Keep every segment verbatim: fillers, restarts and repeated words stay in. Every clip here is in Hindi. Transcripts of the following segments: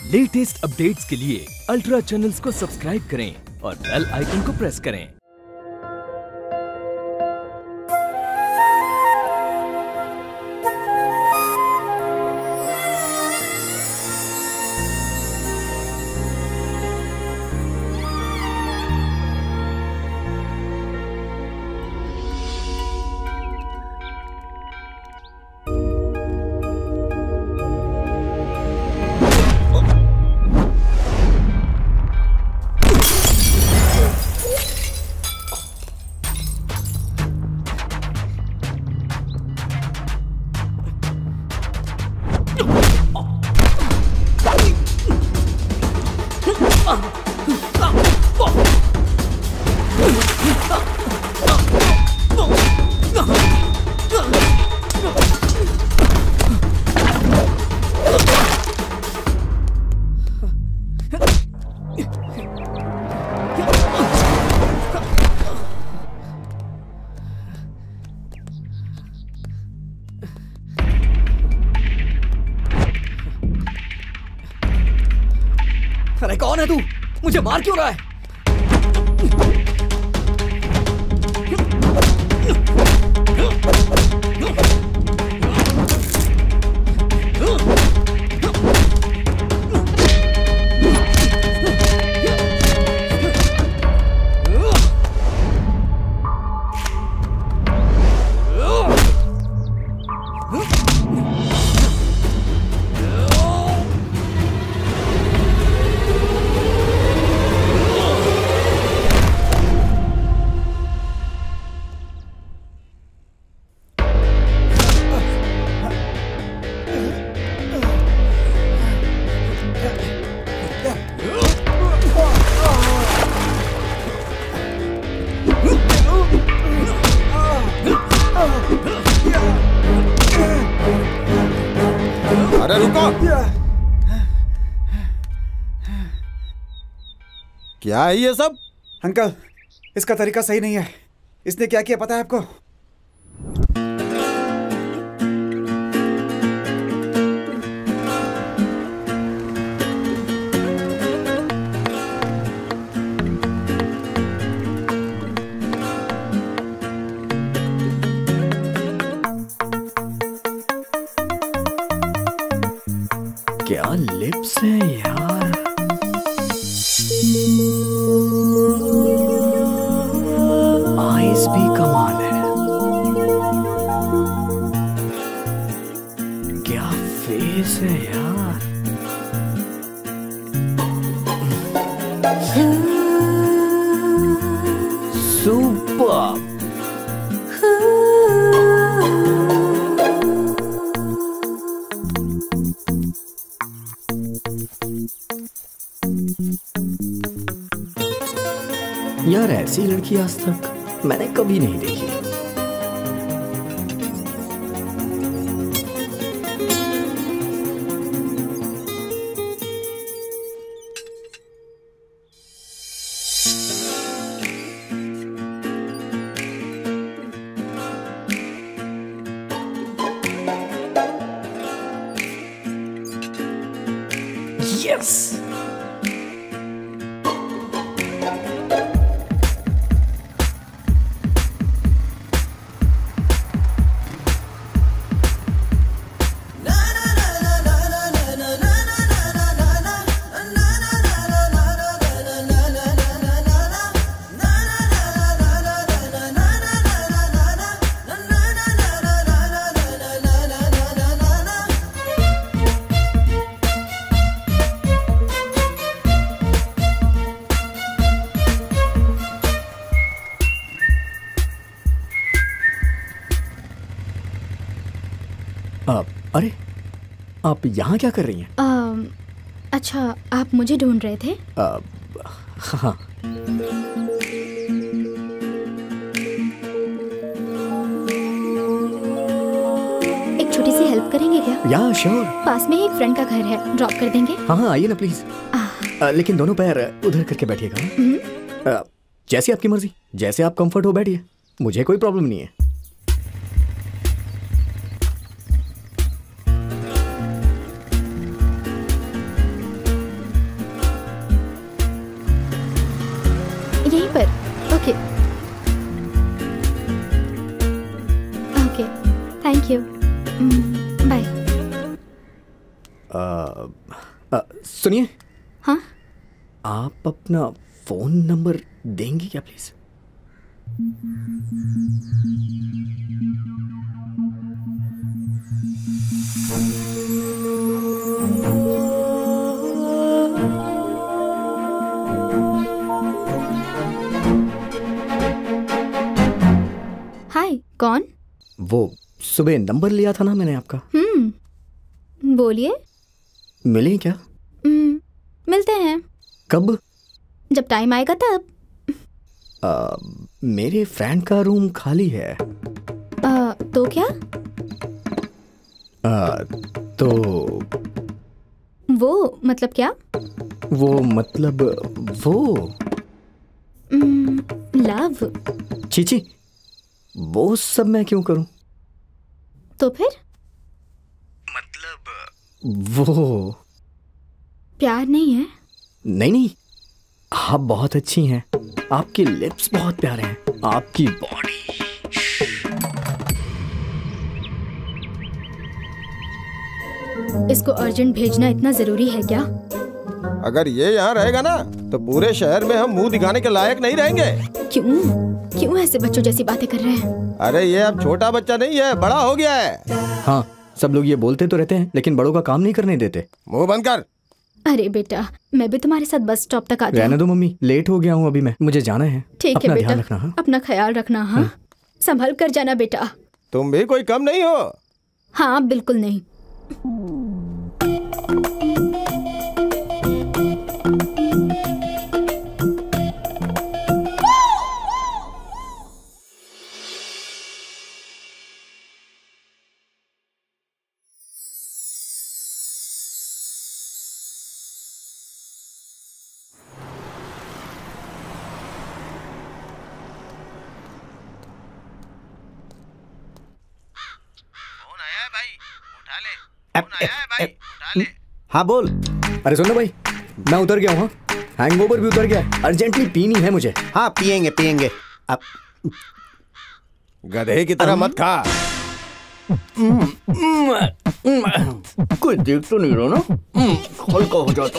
लेटेस्ट अपडेट्स के लिए अल्ट्रा चैनल्स को सब्सक्राइब करें और बेल आइकन को प्रेस करें। अरे कौन है तू? मुझे मार क्यों रहा है? अरे रुको! क्या है ये सब? अंकल, इसका तरीका सही नहीं है। इसने क्या किया पता है आपको? क्या लिप्स है यार। आईज भी कमाल है। क्या फेस है यार। सुपर। यार ऐसी लड़की आज तक मैंने कभी नहीं देखी। यस। आप, अरे आप यहाँ क्या कर रही हैं? आ, अच्छा आप मुझे ढूंढ रहे थे? आ, हाँ। एक छोटी सी हेल्प करेंगे क्या? या श्योर। पास में ही एक फ्रेंड का घर है, ड्रॉप कर देंगे? हाँ हाँ आइए ना प्लीज। आ, लेकिन दोनों पैर उधर करके बैठिएगा। जैसे आपकी मर्जी, जैसे आप कंफर्ट हो बैठिए, मुझे कोई प्रॉब्लम नहीं है। Thank you, bye. सुनिए। हाँ? आप अपना फोन नंबर देंगी क्या प्लीज? हाय, कौन? वो सुबह नंबर लिया था ना मैंने आपका। हम्म, बोलिए। मिले क्या? हम्म, मिलते हैं। कब? जब टाइम आएगा तब। आ, मेरे फ्रेंड का रूम खाली है। आ, तो क्या? आ, तो वो मतलब क्या? वो मतलब वो लव। चीची, वो सब मैं क्यों करूं? तो फिर? मतलब वो प्यार नहीं है? नहीं नहीं, आप बहुत अच्छी हैं, आपके लिप्स बहुत प्यारे हैं, आपकी बॉडी। इसको अर्जेंट भेजना इतना जरूरी है क्या? अगर ये यहाँ रहेगा ना तो पूरे शहर में हम मुंह दिखाने के लायक नहीं रहेंगे। क्यों क्यों ऐसे बच्चों जैसी बातें कर रहे हैं? अरे ये अब छोटा बच्चा नहीं है, बड़ा हो गया है। हाँ, सब लोग ये बोलते तो रहते हैं लेकिन बड़ों का काम नहीं करने देते। मुंह बंद कर। अरे बेटा, मैं भी तुम्हारे साथ बस स्टॉप तक आती हूँ। रहने दो मम्मी, लेट हो गया हूँ अभी मैं, मुझे जाना है। ठीक है बेटा, ध्यान रखना। हाँ? अपना ख्याल रखना। हाँ, संभल कर जाना बेटा। तुम भी कोई कम नहीं हो। हाँ बिल्कुल नहीं। हाँ बोल। अरे सुन लो भाई, मैं उतर गया हूँ। हैंगओवर भी उतर गया, अर्जेंटली पीनी है मुझे। हाँ पिएंगे पिएंगे। अब गधे की तरह मत खा। कोई देख तो नहीं रहा ना, हल्का हो जाता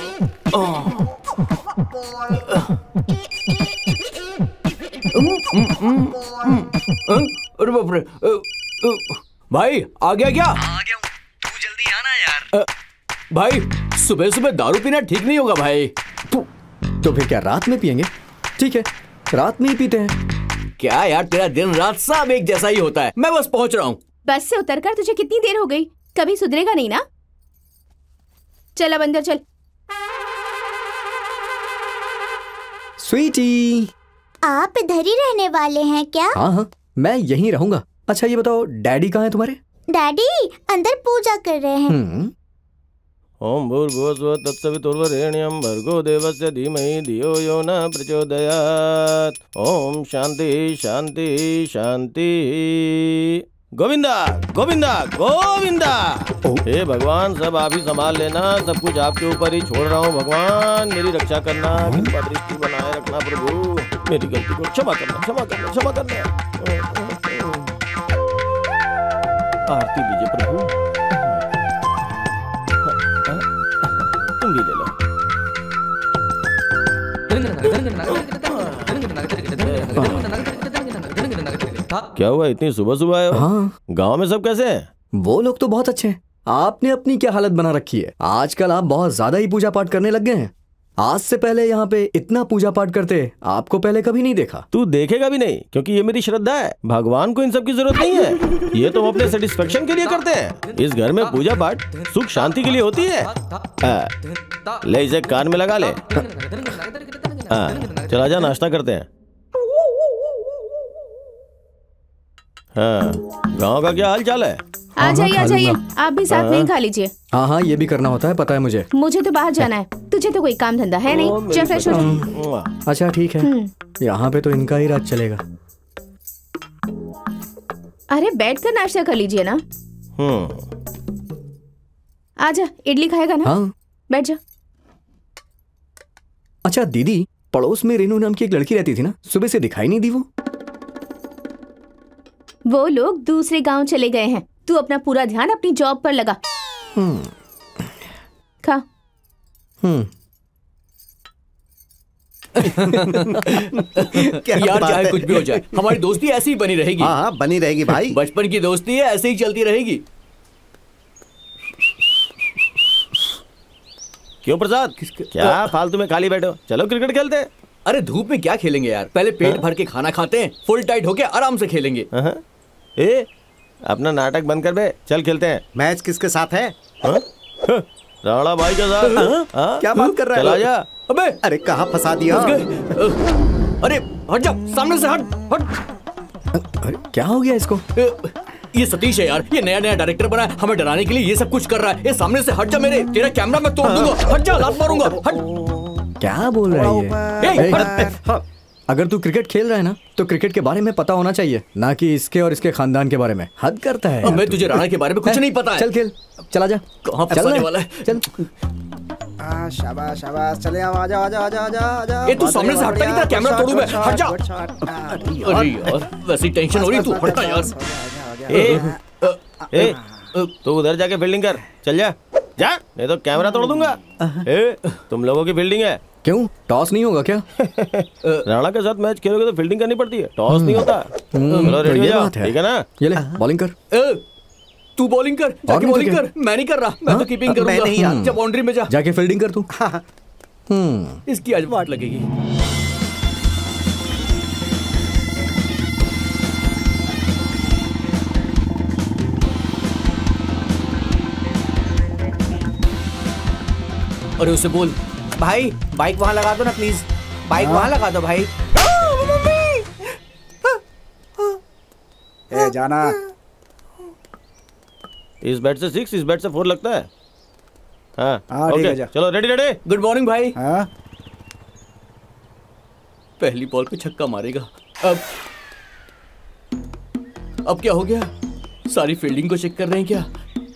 अरे बाप रे, भाई आ गया क्या? आ गया हूँ, तू जल्दी आना यार। भाई सुबह सुबह दारू पीना ठीक नहीं होगा भाई। तो, तो फिर क्या रात में पियेंगे? ठीक है, रात में ही पीते हैं। क्या यार, तेरा दिन रात सब एक जैसा ही होता है। मैं बस पहुंच रहा हूँ। बस से उतरकर तुझे कितनी देर हो गई? कभी सुधरेगा नहीं ना? चल अब अंदर चल। स्वीटी, आप इधर ही रहने वाले हैं क्या? हाँ हाँ, मैं यहीं रहूंगा। अच्छा ये बताओ, डैडी कहाँ है तुम्हारे? डैडी अंदर पूजा कर रहे हैं। हम्म। ओम भूर्भुवस्सुवः तत्सवितुर्वरेण्यं भर्गो देवस्य धीमहि धियो यो न प्रचोदयात्। ओम शांति शांति शांति। गोविंदा गोविंदा गोविंदा। हे भगवान, सब आप ही संभाल लेना, सब कुछ आपके ऊपर ही छोड़ रहा हूँ। भगवान मेरी रक्षा करना, कृपा दृष्टि बनाए रखना प्रभु। मेरी गलती को क्षमा करना, क्षमा करना, क्षमा करना। आरती दीजिए प्रभु। तुम भी ले लो। क्या हुआ, इतनी सुबह सुबह आए हो? हाँ। गांव में सब कैसे हैं? वो लोग तो बहुत अच्छे हैं। आपने अपनी क्या हालत बना रखी है? आजकल आप बहुत ज्यादा ही पूजा पाठ करने लग गए हैं। आज से पहले यहाँ पे इतना पूजा पाठ करते आपको पहले कभी नहीं देखा। तू देखेगा भी नहीं, क्योंकि ये मेरी श्रद्धा है। भगवान को इन सब की जरूरत नहीं है, ये तुम अपने सेटिस्फेक्शन के लिए करते हैं। इस घर में पूजा पाठ सुख शांति के लिए होती है। आ, ले इसे कान में लगा ले। हाँ, चला जा, नाश्ता करते हैं। हाँ, गांव का क्या हाल चाल है? आ जाइए आ जाइए, आप भी साथ में ही खा लीजिए। हाँ हाँ, ये भी करना होता है, पता है मुझे। मुझे तो बाहर जाना है, तुझे तो कोई काम धंधा है नहीं। चल फ्रेश हो जा। अच्छा ठीक है, यहाँ पे तो इनका ही राज चलेगा। अरे बैठ कर नाश्ता कर लीजिए ना। आजा, इडली खाएगा ना? हाँ बैठ जा। अच्छा दीदी, पड़ोस में रेनू नाम की एक लड़की रहती थी ना, सुबह से दिखाई नहीं दी वो। वो लोग दूसरे गांव चले गए हैं, तू अपना पूरा ध्यान अपनी जॉब पर लगा। खा। हम्म यार चाहे कुछ भी हो जाए हमारी दोस्ती ऐसी ही बनी रहेगी। हाँ हाँ बनी रहेगी भाई, बचपन की दोस्ती है, ऐसे ही चलती रहेगी। क्यों प्रसाद, क्या फालतू में खाली बैठो, चलो क्रिकेट खेलते हैं। अरे धूप में क्या खेलेंगे यार, पहले पेट भर के खाना खाते हैं, फुल टाइट होके आराम से खेलेंगे। ए अपना नाटक बंद कर बे, चल खेलते हैं। मैच किसके साथ है? राणा भाई के साथ। हाँ? क्या बात कर रहा है? चला जा। अबे अरे कहाँ फंसा दिया? अरे हट जा, सामने से हट हट। अरे क्या हो गया इसको? ये सतीश है यार, ये नया नया डायरेक्टर बना है, हमें डराने के लिए ये सब कुछ कर रहा है। ये सामने से हट जा मेरे, तेरा कैमरा मैं तोड़ दूंगा। हट जा, लात मारूंगा। हट। क्या बोल रहा है ये? अगर तू क्रिकेट खेल रहा है ना तो क्रिकेट के बारे में पता होना चाहिए, ना कि इसके और इसके खानदान के बारे में। हद करता है। मैं तुझे राणा के बारे में कुछ नहीं पता है। चल खेल, चला जा। कहाँ फंसाने वाला है? चल। आ, शाबाश शाबाश, चले आओ, आजा आजा आजा आजा आजा। ए तू सामने से हटता नहीं, तेरा कैमरा तोड़ू मैं। हट जा। अरे यार वैसी टेंशन हो रही, तू हटता यार। ए ए तू उधर जाके फील्डिंग कर, चल जा जा, नहीं तो कैमरा तोड़ दूंगा। ए तुम लोगों की फील्डिंग है। क्यों टॉस नहीं होगा क्या? राणा के साथ मैच खेलोगे तो फील्डिंग करनी पड़ती है, टॉस नहीं होता। चलो रेडी हो जाओ, ठीक है ना? ये ले बॉलिंग कर। तू बॉलिंग कर, जाके बॉलिंग कर। मैं नहीं कर रहा, मैं तो कीपिंग करूंगा। मैं नहीं यार, जा बाउंड्री में जा, जाके फील्डिंग कर तू। हम्म इसकी आज वाट लगेगी। अरे उसे बोल भाई बाइक वहाँ लगा दो ना प्लीज, बाइक वहाँ लगा दो भाई। ए जाना। इस बैट से सिक्स, इस बैट से फोर लगता है। हाँ हाँ ठीक है, जा। चलो रेडी रेडी। गुड मॉर्निंग भाई। हाँ पहली बॉल पे छक्का मारेगा। अब अब क्या हो गया? सारी फील्डिंग को चेक कर रहे हैं क्या?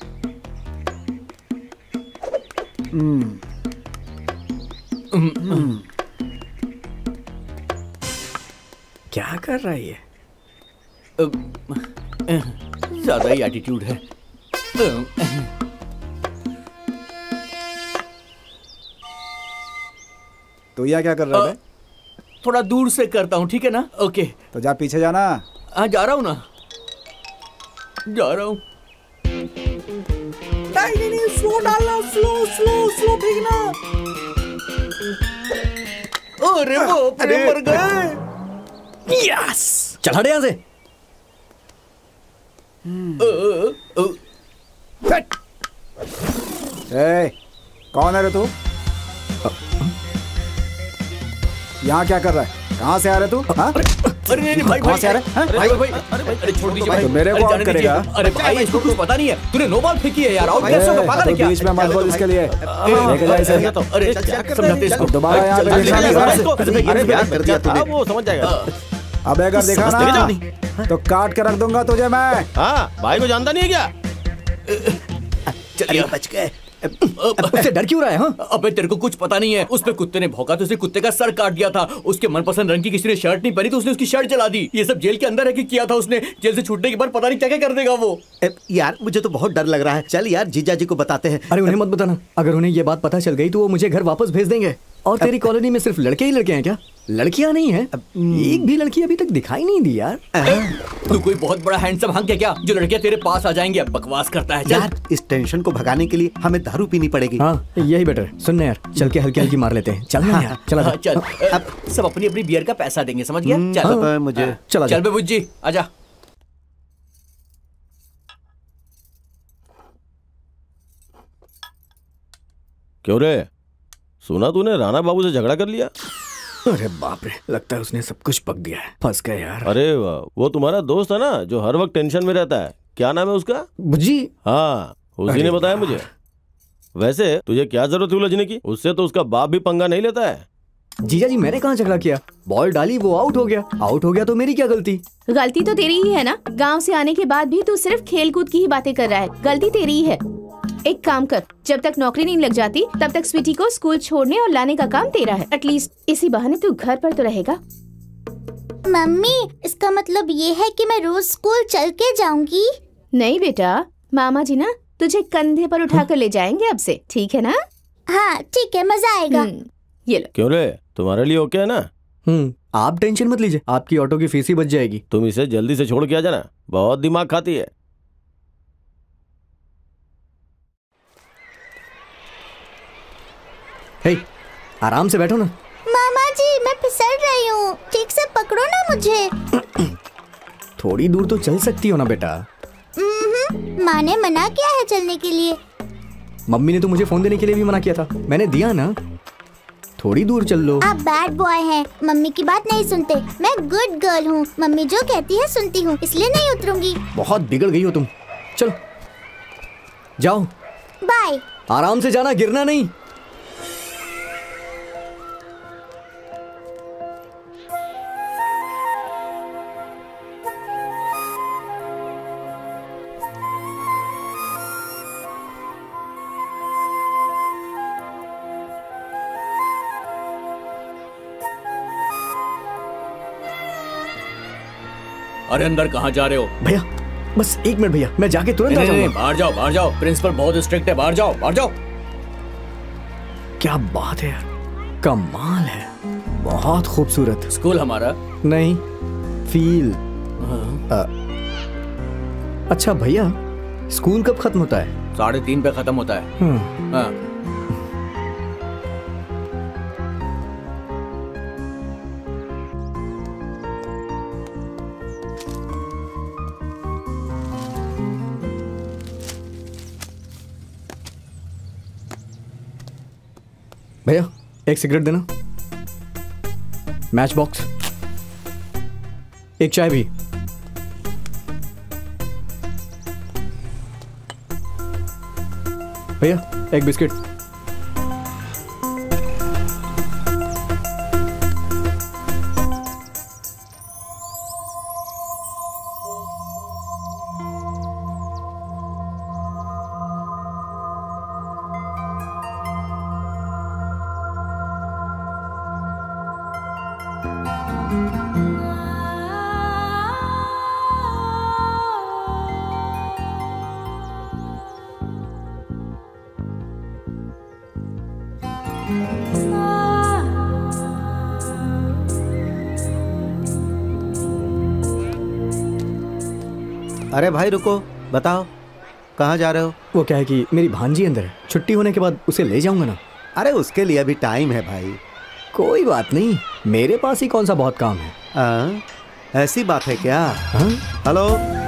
हम्म क्या कर रहा है ये? ज्यादा ही एटीट्यूड है। तो यह क्या कर रहा है? थोड़ा दूर से करता हूँ, ठीक है ना? ओके तो जा पीछे जाना। हाँ जा रहा हूँ ना, जा रहा हूँ। नहीं नहीं नहीं, स्लो डालना, स्लो स्लो स्लो फेंकना। अरे बाप रे, मर गए। यस, चल हट यहाँ से। ए, कौन है रे तू? यहाँ क्या कर रहा है? कहाँ से आ रहे तू? हाँ? अरे नहीं भाई, कहाँ से आ रहे? भाई भाई भाई, अरे छोड़ दीजिए भाई, तो मेरे को आउट करेगा? अरे भाई इसको कुछ पता नहीं है, तूने नो बॉल फेंकी है यार, आउट कैसे होगा? पागल है क्या? बीच में मत बोल इसके लिए। लेके जा इसे। अरे समझाते इसको। दोबारा यहाँ पे देखना नहीं। अरे यार कर दिया तूने, वो समझ जाएगा। अब अगर देखा ना तो काट के रख दूंगा तुझे मैं। हाँ भाई को जानता नहीं है क्या? चलिए बच गए। उससे डर क्यों रहा है? हाँ अबे तेरे को कुछ पता नहीं है, उस पे कुत्ते ने भौंका तो उसने कुत्ते का सर काट दिया था। उसके मनपसंद रंग की किसी ने शर्ट नहीं पहनी तो उसने उसकी शर्ट जला दी। ये सब जेल के अंदर है कि किया था उसने। जेल से छूटने के बाद पता नहीं क्या क्या कर देगा वो। यार मुझे तो बहुत डर लग रहा है। चल यार जीजा जी को बताते हैं। अरे उन्हें मत बताना, अगर उन्हें ये बात पता चल गई तो वो मुझे घर वापस भेज देंगे। और तेरी कॉलोनी में सिर्फ लड़के ही लड़के हैं क्या? लड़कियां नहीं है? एक भी लड़की अभी तक दिखाई नहीं दी यार। तू कोई बहुत बड़ा हैंडसम हंक है क्या जो लड़कियां तेरे पास आ जाएंगे? बकवास करता है। यार इस टेंशन को भगाने के लिए हमें दारू पीनी पड़ेगी। हाँ यही बेटर। सुनने यार, चल के हल्की हल्की मार लेते हैं। चल ना यार, चला हाँ, चल अब सब अपनी अपनी बियर का पैसा देंगे, समझ गया? चल मुझे चला चल बे बुज्जी, आजा। क्यों रे, सुना तूने राणा बाबू से झगड़ा कर लिया? अरे बाप रे, लगता है उसने सब कुछ पक दिया है। फंस गए यार। अरे वाह, वो तुम्हारा दोस्त है ना जो हर वक्त टेंशन में रहता है, क्या नाम है उसका? बुज्जी। हाँ उसी ने बताया मुझे। वैसे तुझे क्या जरूरत है उलझने की? उससे तो उसका बाप भी पंगा नहीं लेता है। जीजा जी मैंने कहाँ झगड़ा किया? बॉल डाली, वो आउट हो गया। आउट हो गया तो मेरी क्या गलती? गलती तो तेरी ही है ना। गांव से आने के बाद भी तू सिर्फ खेल कूद की ही बातें कर रहा है। गलती तेरी ही है। एक काम कर, जब तक नौकरी नहीं लग जाती तब तक स्वीटी को स्कूल छोड़ने और लाने का काम तेरा है। एटलीस्ट इसी बहाने तू घर पर तो रहेगा। मम्मी इसका मतलब ये है कि मैं रोज स्कूल चल के जाऊंगी? नहीं बेटा, मामा जी ना तुझे कंधे पर उठाकर ले जाएंगे अब से, ठीक है ना? हाँ ठीक है, मजा आएगा। ये लो। क्यों रे, तुम्हारे लिए ओके है ना? हम्म, आप टेंशन मत लीजिए, आपकी ऑटो की फीस ही बच जाएगी। तुम इसे जल्दी से छोड़ के आ जाना, बहुत दिमाग खाती है। हे, आराम से बैठो ना। मामा जी मैं फिसल रही हूँ, ठीक से पकड़ो ना मुझे। थोड़ी दूर तो चल सकती हो ना बेटा। माँ ने मना किया है चलने के लिए। मम्मी ने तो मुझे फोन देने के लिए भी मना किया था, मैंने दिया ना। थोड़ी दूर चल लो। आप बैड बॉय हैं, मम्मी की बात नहीं सुनते। मैं गुड गर्ल हूँ, मम्मी जो कहती है सुनती हूँ, इसलिए नहीं उतरूंगी। बहुत बिगड़ गई हो तुम। चलो जाओ। बाय। आराम से जाना, गिरना नहीं। अरे अंदर कहाँ जा रहे हो? भैया बस एक मिनट भैया, मैं जाके तुरंत आ जाऊंगा। बाहर जाओ, बाहर जाओ, प्रिंसिपल बहुत स्ट्रिक्ट है, बाहर जाओ, बाहर जाओ। क्या बात है यार, कमाल है, बहुत खूबसूरत। स्कूल हमारा नहीं, फील। आ, अच्छा भैया, स्कूल कब खत्म होता है? साढ़े तीन पे खत्म होता है। हाँ। भैया एक सिगरेट देना, मैच बॉक्स, एक चाय भी। भैया एक बिस्किट। अरे भाई रुको, बताओ कहाँ जा रहे हो? वो क्या है कि मेरी भांजी अंदर है, छुट्टी होने के बाद उसे ले जाऊंगा ना। अरे उसके लिए अभी टाइम है भाई। कोई बात नहीं, मेरे पास ही कौन सा बहुत काम है। आ, ऐसी बात है क्या? हाँ? हेलो,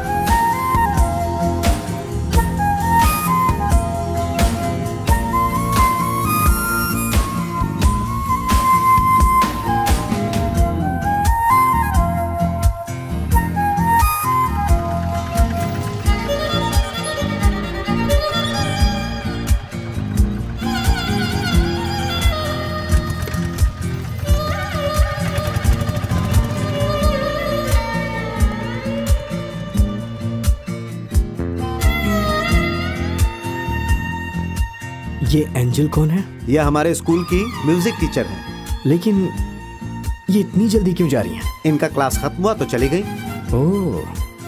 ये एंजल कौन है? ये हमारे स्कूल की म्यूजिक टीचर है। लेकिन ये इतनी जल्दी क्यों जा रही हैं? इनका क्लास खत्म हुआ तो चली गई। ओह,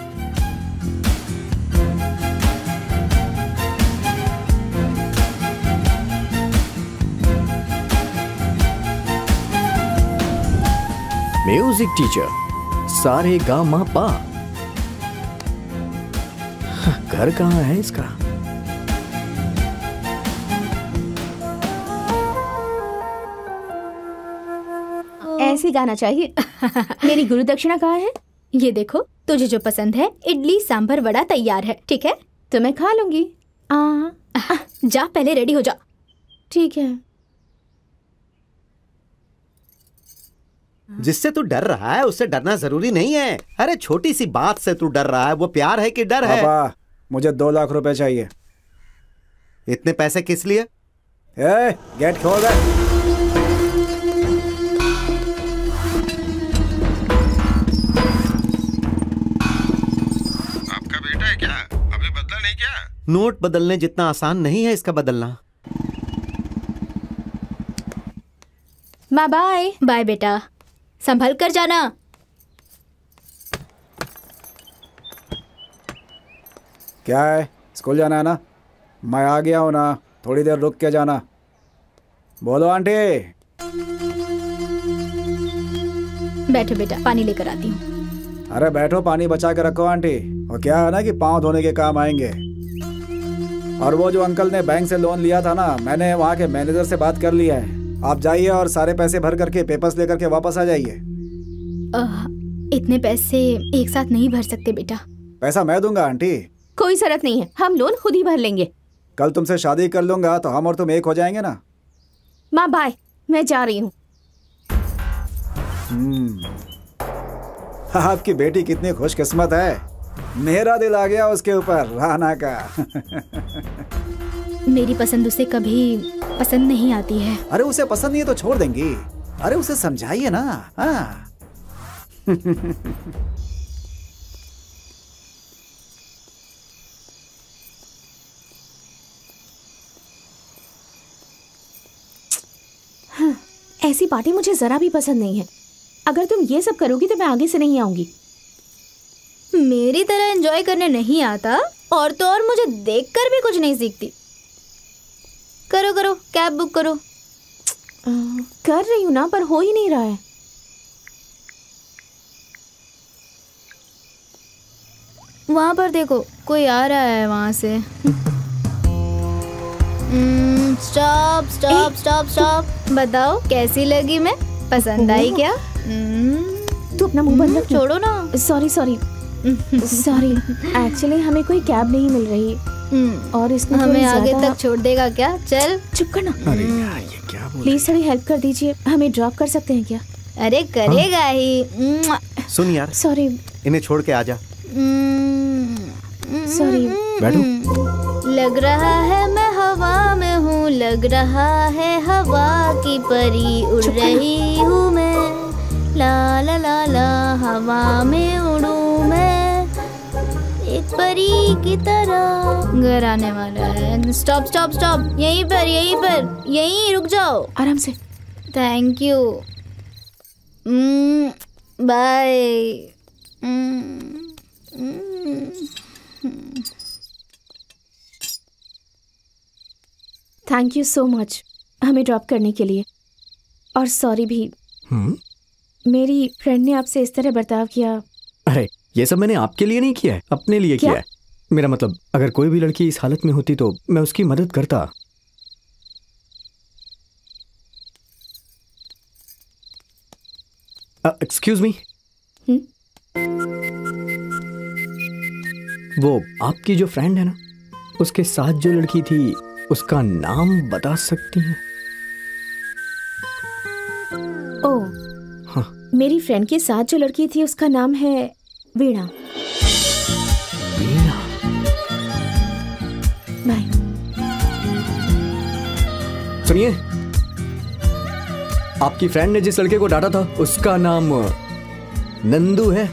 म्यूजिक टीचर, सारे गा मा पा। घर कहाँ है इसका? ऐसे गाना चाहिए। मेरी गुरु दक्षिणा कहाँ है? ये देखो, तुझे जो पसंद है इडली सांभर वड़ा तैयार है, ठीक है? तो मैं खा लूंगी। आ, आ, जा पहले रेडी हो जा। ठीक है। जिससे तू डर रहा है उससे डरना जरूरी नहीं है। अरे छोटी सी बात से तू डर रहा है, वो प्यार है कि डर है? पापा, मुझे दो लाख रुपए चाहिए। इतने पैसे किस लिए? ए, गेट खोल दे। नोट बदलने जितना आसान नहीं है इसका बदलना। माँ बाय। बाय बेटा, संभल कर जाना। क्या है, स्कूल जाना है ना? मैं आ गया हूँ ना, थोड़ी देर रुक के जाना। बोलो आंटी। बैठो बेटा, पानी लेकर आती हूँ। अरे बैठो, पानी बचा के रखो आंटी। और क्या है ना कि पाँव धोने के काम आएंगे। और वो जो अंकल ने बैंक से लोन लिया था ना, मैंने वहाँ के मैनेजर से बात कर लिया है। आप जाइए और सारे पैसे भर करके पेपर्स लेकर के वापस आ जाइए। इतने पैसे एक साथ नहीं भर सकते बेटा। पैसा मैं दूंगा आंटी। कोई जरूरत नहीं है, हम लोन खुद ही भर लेंगे। कल तुमसे शादी कर लूंगा तो हम और तुम एक हो जाएंगे ना। माँ बाय, मैं जा रही हूँ। आपकी बेटी कितनी खुशकिस्मत है, मेरा दिल आ गया उसके ऊपर, राना का। मेरी पसंद उसे कभी पसंद नहीं आती है। अरे उसे पसंद नहीं है तो छोड़ देंगी। अरे उसे समझाइए ना। हाँ। हाँ, ऐसी पार्टी मुझे जरा भी पसंद नहीं है। अगर तुम ये सब करोगी तो मैं आगे से नहीं आऊंगी। मेरी तरह एंजॉय करने नहीं आता और तो और मुझे देखकर भी कुछ नहीं सीखती। करो करो, कैब बुक करो। आ, कर रही हूँ ना, पर हो ही नहीं रहा है। वहां पर देखो, कोई आ रहा है वहां से। Stop stop stop stop. बताओ कैसी लगी मैं? पसंद आई क्या? तू अपना मुंह बंद रख। छोड़ो ना। सॉरी सॉरी सॉरी, एक्चुअली हमें कोई कैब नहीं मिल रही और इसने हमें आगे तक छोड़ देगा क्या? चल चुप करना। अरे यार ये क्या बोल। प्लीज थोड़ी हेल्प कर दीजिए, हमें ड्रॉप कर सकते हैं क्या? अरे करेगा ही। सुन यार, सॉरी, इन्हें छोड़ के आजा। सॉरी। बैठो। लग रहा है मैं हवा में हूँ, लग रहा है हवा की परी, उड़ रही हूँ मैं, ला ला ला ला, हवा में उड़ूं मैं एक परी की तरह। घर आने वाला है। स्टॉप स्टॉप स्टॉप, यहीं पर यहीं पर यहीं रुक जाओ। आराम से। Thank you, bye. Thank you so much हमें ड्रॉप करने के लिए। और सॉरी भी, हम्म मेरी फ्रेंड ने आपसे इस तरह बर्ताव किया। अरे ये सब मैंने आपके लिए नहीं किया है, अपने लिए क्या? किया है। मेरा मतलब, अगर कोई भी लड़की इस हालत में होती तो मैं उसकी मदद करता। एक्सक्यूज मी, वो आपकी जो फ्रेंड है ना, उसके साथ जो लड़की थी उसका नाम बता सकती हैं? ओह हाँ। मेरी फ्रेंड के साथ जो लड़की थी उसका नाम है वीणा। वीणा। बाय। सुनिए, आपकी फ्रेंड ने जिस लड़के को डांटा था उसका नाम नंदू है।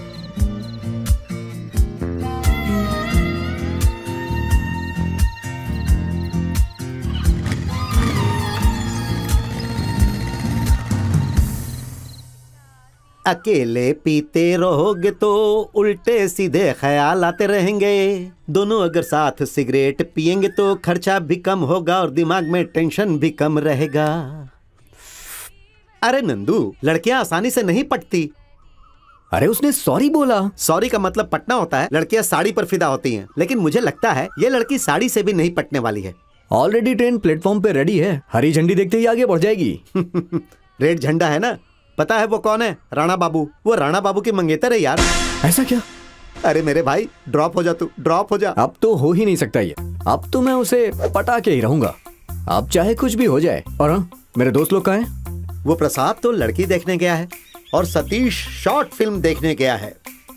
अकेले पीते रहोगे तो उल्टे सीधे ख्याल आते रहेंगे। दोनों अगर साथ सिगरेट पिएंगे तो खर्चा भी कम होगा और दिमाग में टेंशन भी कम रहेगा। अरे नंदू, लड़कियां आसानी से नहीं पटती। अरे उसने सॉरी बोला। सॉरी का मतलब पटना होता है। लड़कियां साड़ी पर फिदा होती हैं, लेकिन मुझे लगता है ये लड़की साड़ी से भी नहीं पटने वाली है। ऑलरेडी ट्रेन प्लेटफॉर्म पे रेडी है, हरी झंडी देखते ही आगे बढ़ जाएगी। रेड झंडा है ना? पता है वो कौन है? राणा बाबू। वो राणा बाबू की मंगेतर है यार। ऐसा क्या? अरे मेरे भाई, ड्रॉप हो जा तू, ड्रॉप हो जा। अब तो हो ही नहीं सकता ये। अब तो मैं उसे पटा के ही रहूंगा, अब चाहे कुछ भी हो जाए। और हाँ, मेरे दोस्त लोग कहाँ हैं? वो प्रसाद तो लड़की देखने गया है और सतीश शॉर्ट फिल्म देखने गया है।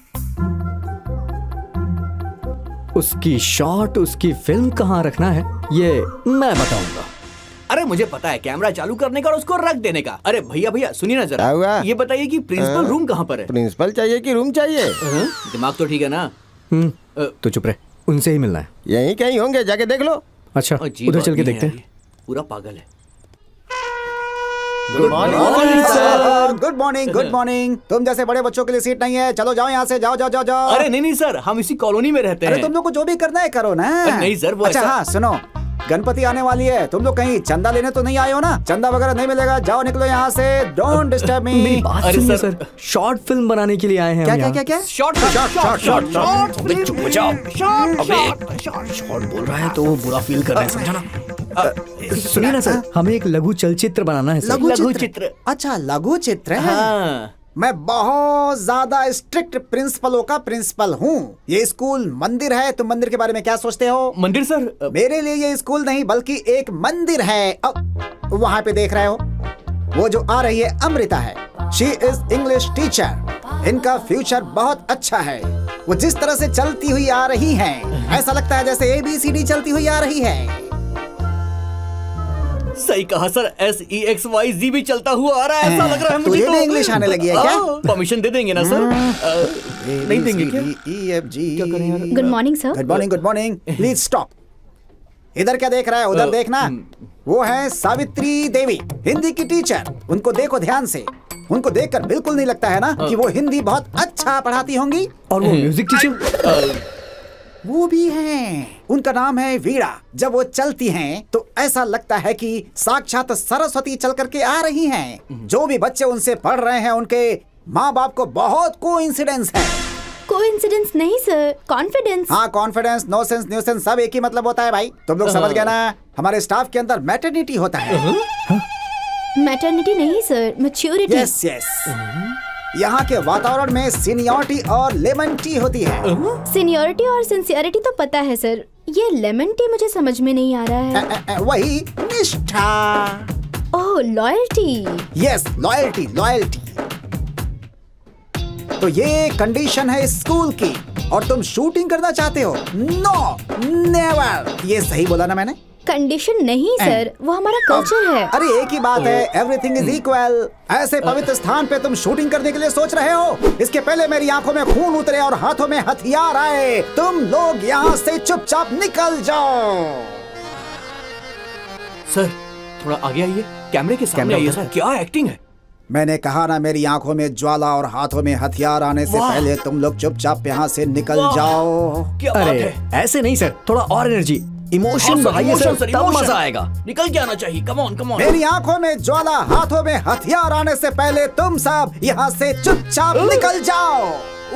उसकी शॉर्ट, उसकी फिल्म कहाँ रखना है ये मैं बताऊंगा। अरे मुझे पता है, कैमरा चालू करने का और उसको रख देने का। अरे भैया भैया सुनिए ना जरा, ये बताइए कि प्रिंसिपल रूम कहाँ पर है? प्रिंसिपल चाहिए कि रूम चाहिए? दिमाग तो ठीक है ना? हम्म तो चुप रहे, उनसे ही मिलना है। यहीं कहीं होंगे, जाके देख लो। अच्छा उधर चल के देखते हैं। पूरा पागल है। Good morning sir. Good morning good morning. तुम जैसे बड़े बच्चों के लिए सीट नहीं है, चलो जाओ यहाँ से, जाओ जाओ जाओ जाओ। अरे नहीं नहीं सर, हम इसी कॉलोनी में रहते हैं। अरे तुम लोग को जो भी करना है करो ना। नहीं सर, वो अच्छा ऐसा... हाँ सुनो, गणपति आने वाली है, तुम लोग कहीं चंदा लेने तो नहीं आए हो ना? चंदा वगैरह नहीं मिलेगा, जाओ निकलो यहाँ से, डोंट डिस्टर्ब मी। मेरी बात सुनिए सर, शॉर्ट फिल्म बनाने के लिए आए हैं। क्या क्या क्या क्या? Short shot shot shot shot अबे चुप हो जाओ। अबे शॉर्ट बोल रहा है तो वो बुरा फील कर रहे हैं, समझा ना? सुनिए ना सर, हमें एक लघु चलचित्र बनाना है सर। लघु चित्र? अच्छा लघु चित्र। हाँ। मैं बहुत ज्यादा स्ट्रिक्ट प्रिंसिपलों का प्रिंसिपल हूँ। ये स्कूल मंदिर है, तुम मंदिर के बारे में क्या सोचते हो? मंदिर सर? मेरे लिए ये स्कूल नहीं बल्कि एक मंदिर है। अब वहाँ पे देख रहे हो, वो जो आ रही है अमृता है, शी इज इंग्लिश टीचर। इनका फ्यूचर बहुत अच्छा है। वो जिस तरह से चलती हुई आ रही हैं, ऐसा लगता है जैसे ए बी सी डी चलती हुई आ रही है। सही कहा sir, S E X Y G भी चलता हुआ आ रहा है, ऐसा लग रहा है मुझे। तुझे भी इंग्लिश आने लगी है क्या? परमिशन दे देंगे ना सर? नहीं देंगे क्या? E F G. Good morning sir. Good morning good morning. Please stop. इधर क्या देख रहा है, उधर देखना। वो है सावित्री देवी, हिंदी की टीचर। उनको देखो ध्यान से। उनको देखकर बिल्कुल नहीं लगता है ना कि वो हिंदी बहुत अच्छा पढ़ाती होंगी। और वो म्यूजिक टीचर वो भी हैं। उनका नाम है वीणा। जब वो चलती हैं तो ऐसा लगता है कि साक्षात सरस्वती चल करके आ रही हैं। जो भी बच्चे उनसे पढ़ रहे हैं, उनके माँ बाप को बहुत कोइंसिडेंस है। कोइंसिडेंस नहीं सर, कॉन्फिडेंस। हाँ confidence, no sense, new sense सब एक ही मतलब होता है भाई। तुम लोग समझ गए ना? हमारे स्टाफ के अंदर मैटरनिटी होता है। मैटरनिटी नहीं सर, मैच्योरिटी। Yes yes. यहाँ के वातावरण में सीनियरिटी और लेमन टी होती है। सीनियरिटी और सिंसियरिटी तो पता है सर, ये लेमन टी मुझे समझ में नहीं आ रहा है। ए, ए, ए, वही निष्ठा। Oh loyalty. Yes loyalty loyalty. तो ये कंडीशन है स्कूल की, और तुम शूटिंग करना चाहते हो? No never. ये सही बोला ना मैंने? कंडीशन नहीं सर, वो हमारा कल्चर है। अरे एक ही बात है, एवरीथिंग इज इक्वल। ऐसे पवित्र स्थान पे तुम शूटिंग करने के लिए सोच रहे हो? इसके पहले मेरी आंखों में खून उतरे और हाथों में हथियार आए। तुम लोग यहाँ से चुपचाप निकल जाओ। सर थोड़ा आगे आइए, कैमरे के सामने आइए सर। क्या एक्टिंग है? मैंने कहा ना, मेरी आंखों में ज्वाला और हाथों में हथियार आने से पहले तुम लोग चुपचाप यहाँ से निकल जाओ। क्या बात है? ऐसे नहीं सर, थोड़ा और एनर्जी, इमोशन बढ़ाइए सर, तब मजा आएगा। निकल के आना चाहिए। Come on come on. मेरी आंखों में ज्वाला, हाथों में हथियार आने से पहले तुम सब यहाँ से चुपचाप निकल जाओ।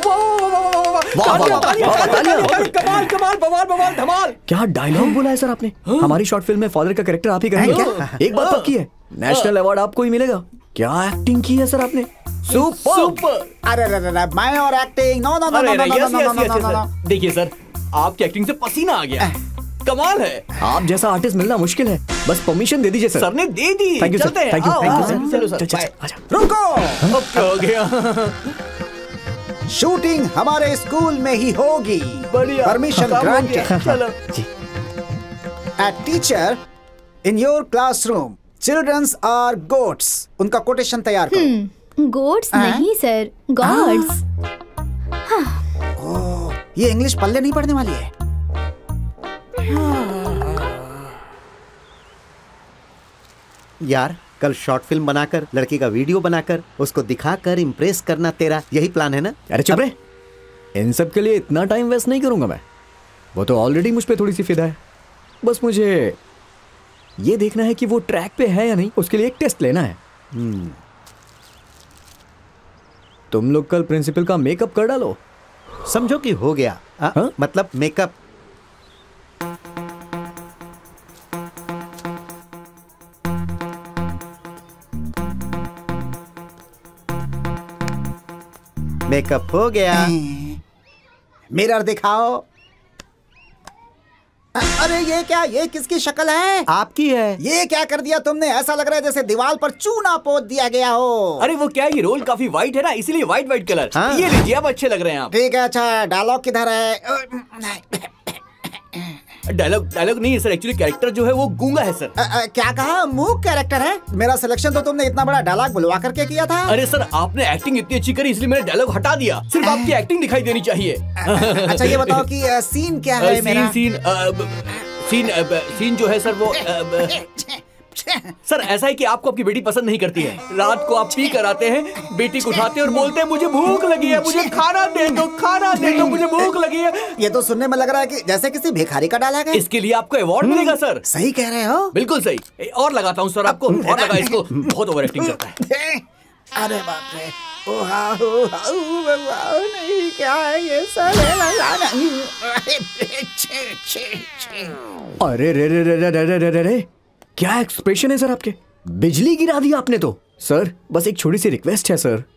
कमाल कमाल बवाल बवाल धमाल। क्या डायलॉग बोला है सर आपने? हमारी शॉर्ट फिल्म में फादर का कैरेक्टर आप ही करेंगे क्या? एक बात पक्की है, नेशनल अवार्ड आपको ही मिलेगा। क्या एक्टिंग की है सर आपने? Super super. अरे मैं और acting? No no no no no no. देखिए सर, आपकी एक्टिंग से पसीना आ गया। कमाल है। आप जैसा आर्टिस्ट मिलना मुश्किल है, बस परमिशन दे दीजिए सर। सर ने दे दी। Thank you sir, thank you thank you चलो सर, रुको। अब क्या हो गया? शूटिंग हमारे स्कूल में ही होगी। बढ़िया, परमिशन ग्रांटेड। चलो जी। A teacher in your classroom, childrens are goats. उनका कोटेशन तैयार करो। गोड्स नहीं सर, गॉड्स। ओह, ये इंग्लिश पल्ले नहीं पढ़ने वाली है। यार कल शॉर्ट फिल्म बनाकर, लड़की का वीडियो बनाकर, उसको दिखाकर इम्प्रेस करना, तेरा यही प्लान है ना? अरे चुप रहे, इन सब के लिए इतना टाइम वेस्ट नहीं करूंगा मैं। वो तो ऑलरेडी मुझ पे थोड़ी सी फिदा है। बस मुझे ये देखना है कि वो ट्रैक पे है या नहीं, उसके लिए एक टेस्ट लेना है। hmm. तुम लोग कल प्रिंसिपल का मेकअप कर डालो। समझो कि हो गया। आ, हा? मतलब मेकअप। मेकअप हो गया। मिरर दिखाओ। अरे ये क्या, ये किसकी शक्ल है? आपकी है। ये क्या कर दिया तुमने? ऐसा लग रहा है जैसे दीवार पर चूना पोत दिया गया हो। अरे वो क्या, ये रोल काफी वाइट है ना, इसीलिए वाइट वाइट कलर। हाँ। ये लीजिए, अब अच्छे लग रहे हैं आप। ठीक है, अच्छा डायलॉग किधर है? डायलॉग डायलॉग नहीं है सर, एक्चुअली कैरेक्टर जो है वो गूंगा है सर। आ, आ, क्या कहा? मूक कैरेक्टर है? मेरा सिलेक्शन तो तुमने इतना बड़ा डायलॉग बुलवा करके किया था। अरे सर, आपने एक्टिंग इतनी अच्छी करी इसलिए मैंने डायलॉग हटा दिया। सिर्फ आपकी एक्टिंग दिखाई देनी चाहिए। अच्छा ये बताओ कि सीन क्या है? सीन सीन सीन सीन जो है सर वो सर ऐसा है कि आपको आपकी बेटी पसंद नहीं करती है। रात को आप पी कर आते हैं, बेटी को उठाते हैं और बोलते हैं मुझे भूख लगी है, मुझे खाना दे दो, खाना दे दो, मुझे भूख लगी है। ये तो सुनने में लग रहा है कि जैसे किसी भिखारी का डाला गया। इसके लिए आपको अवार्ड मिलेगा सर। सही कह रहे हो। बिल्कुल सही। और लगाता हूँ सर आपको, और लगा इसको, बहुत ओवर एक्टिंग करता है। अरे बाप रे, ओ हाँ, ओ हाँ, ओ भगवान, नहीं क्या है ये सब? अरे रे रे रे रे रे रे रे रे, क्या एक्सप्रेशन है सर आपके? बिजली गिरा दी आपने तो। सर बस एक छोटी सी रिक्वेस्ट है सर।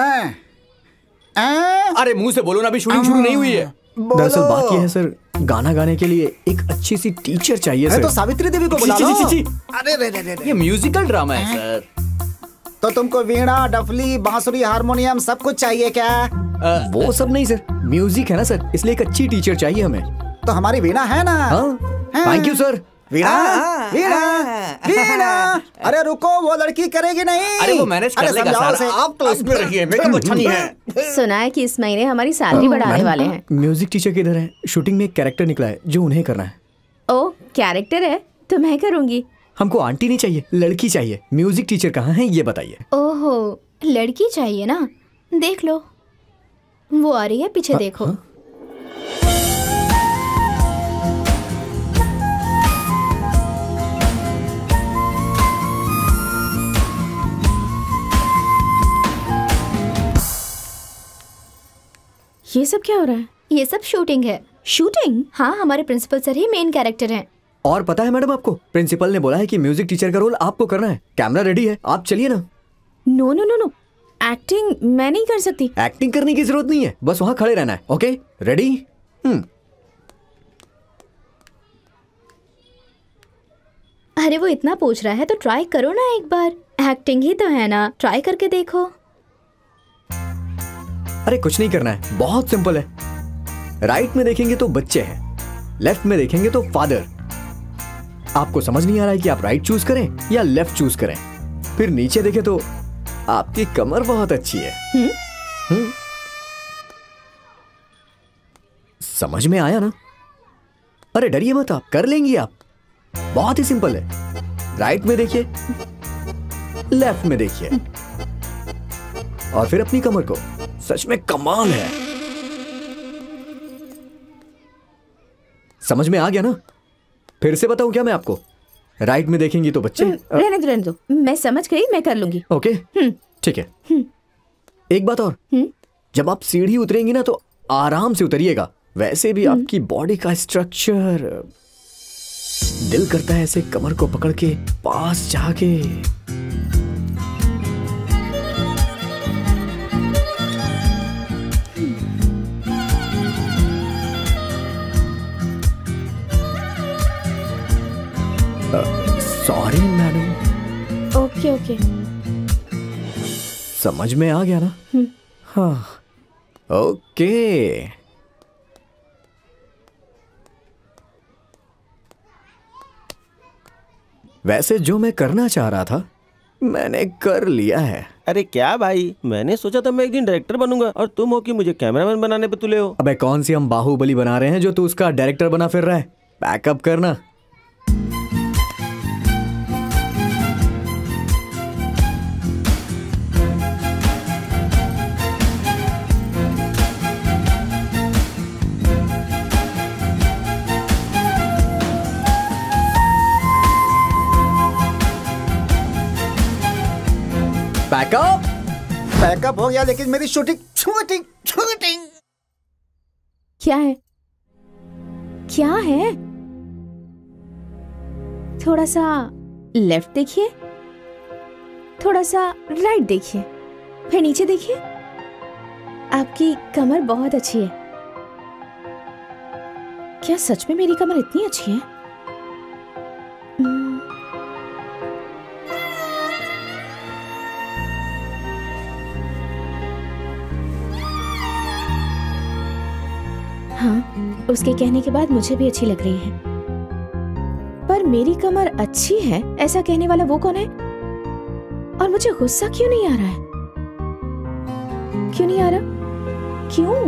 अरे मुंह से बोलो ना, अभी शूटिंग शुरू नहीं हुई है। दरअसल बात यह है सर, गाना गाने के लिए एक अच्छी सी टीचर चाहिए सर। तो सावित्री देवी को बुला लो। अरे रे रे रे, ये म्यूजिकल ड्रामा है सर। तो तुमको वीणा, डफली, बांसुरी, हारमोनियम सब कुछ चाहिए क्या? आ, वो सब नहीं सर, म्यूजिक है ना सर, इसलिए एक अच्छी टीचर चाहिए हमें। तो हमारी वीणा है ना? हाँ, thank you sir. Veena, Veena, Veena. अरे रुको, वो लड़की करेगी नहीं। अरे वो मैनेज कर लेगा सर, आप तो इसमें रहिए, मेकअप अच्छा नहीं है। सुना है कि इस महीने हमारी सैलरी बढ़ाने वाले हैं। म्यूजिक टीचर किधर है? शूटिंग में एक कैरेक्टर निकला है जो उन्हें करना है। ओ, कैरेक्टर है तो मैं करूँगी। हमको आंटी नहीं चाहिए, लड़की चाहिए। म्यूजिक टीचर कहाँ है ये बताइए। ओहो, लड़की चाहिए ना? देख लो, वो आ रही है, पीछे हा, देखो। हा? ये सब क्या हो रहा है? ये सब शूटिंग है। शूटिंग? हाँ, हमारे प्रिंसिपल सर ही मेन कैरेक्टर हैं। और पता है मैडम आपको, प्रिंसिपल ने बोला है कि म्यूजिक टीचर का रोल आपको करना है। कैमरा रेडी है, आप चलिए ना। No no no no, acting मैं नहीं कर सकती। एक्टिंग करने की जरूरत नहीं है, बस वहाँ खड़े रहना है। Okay, ready? हम्म। अरे वो इतना पूछ रहा है तो ट्राई करो ना एक बार। एक्टिंग ही तो है ना, ट्राई करके देखो। अरे कुछ नहीं करना है, बहुत सिंपल है। राइट में देखेंगे तो बच्चे हैं, लेफ्ट में देखेंगे तो फादर। आपको समझ नहीं आ रहा है कि आप राइट चूज करें या लेफ्ट चूज करें। फिर नीचे देखें तो आपकी कमर बहुत अच्छी है। हुँ? हुँ? समझ में आया ना? अरे डरिए मत, आप कर लेंगी। आप बहुत ही सिंपल है। राइट में देखिए, लेफ्ट में देखिए, और फिर अपनी कमर को। सच में कमाल है। समझ में आ गया ना? फिर से बताऊं क्या मैं आपको? राइट में देखेंगी तो बच्चे। रहने दो रहने दो, मैं समझ गई, मैं कर लूंगी। ओके ठीक है। एक बात और, जब आप सीढ़ी उतरेंगी ना तो आराम से उतरिएगा। वैसे भी आपकी बॉडी का स्ट्रक्चर, दिल करता है ऐसे कमर को पकड़ के पास जाके। Sorry madam. ओके ओके, समझ में आ गया ना? हाँ ओके। वैसे जो मैं करना चाह रहा था मैंने कर लिया है। अरे क्या भाई, मैंने सोचा था मैं एक दिन डायरेक्टर बनूंगा और तुम हो कि मुझे कैमरामैन बनाने पे तुले हो। अबे कौन सी हम बाहुबली बना रहे हैं जो तू उसका डायरेक्टर बना फिर रहा है? बैकअप करना। बैकअप बैकअप हो गया, लेकिन मेरी शूटिंग शूटिंग शूटिंग क्या है? क्या है? थोड़ा सा लेफ्ट देखिए, थोड़ा सा राइट देखिए, फिर नीचे देखिए। आपकी कमर बहुत अच्छी है। क्या सच में मेरी कमर इतनी अच्छी है? हाँ, उसके कहने के बाद मुझे भी अच्छी लग रही है। पर मेरी कमर अच्छी है ऐसा कहने वाला वो कौन है? और मुझे गुस्सा क्यों नहीं आ रहा है? क्यों नहीं आ रहा? क्यों?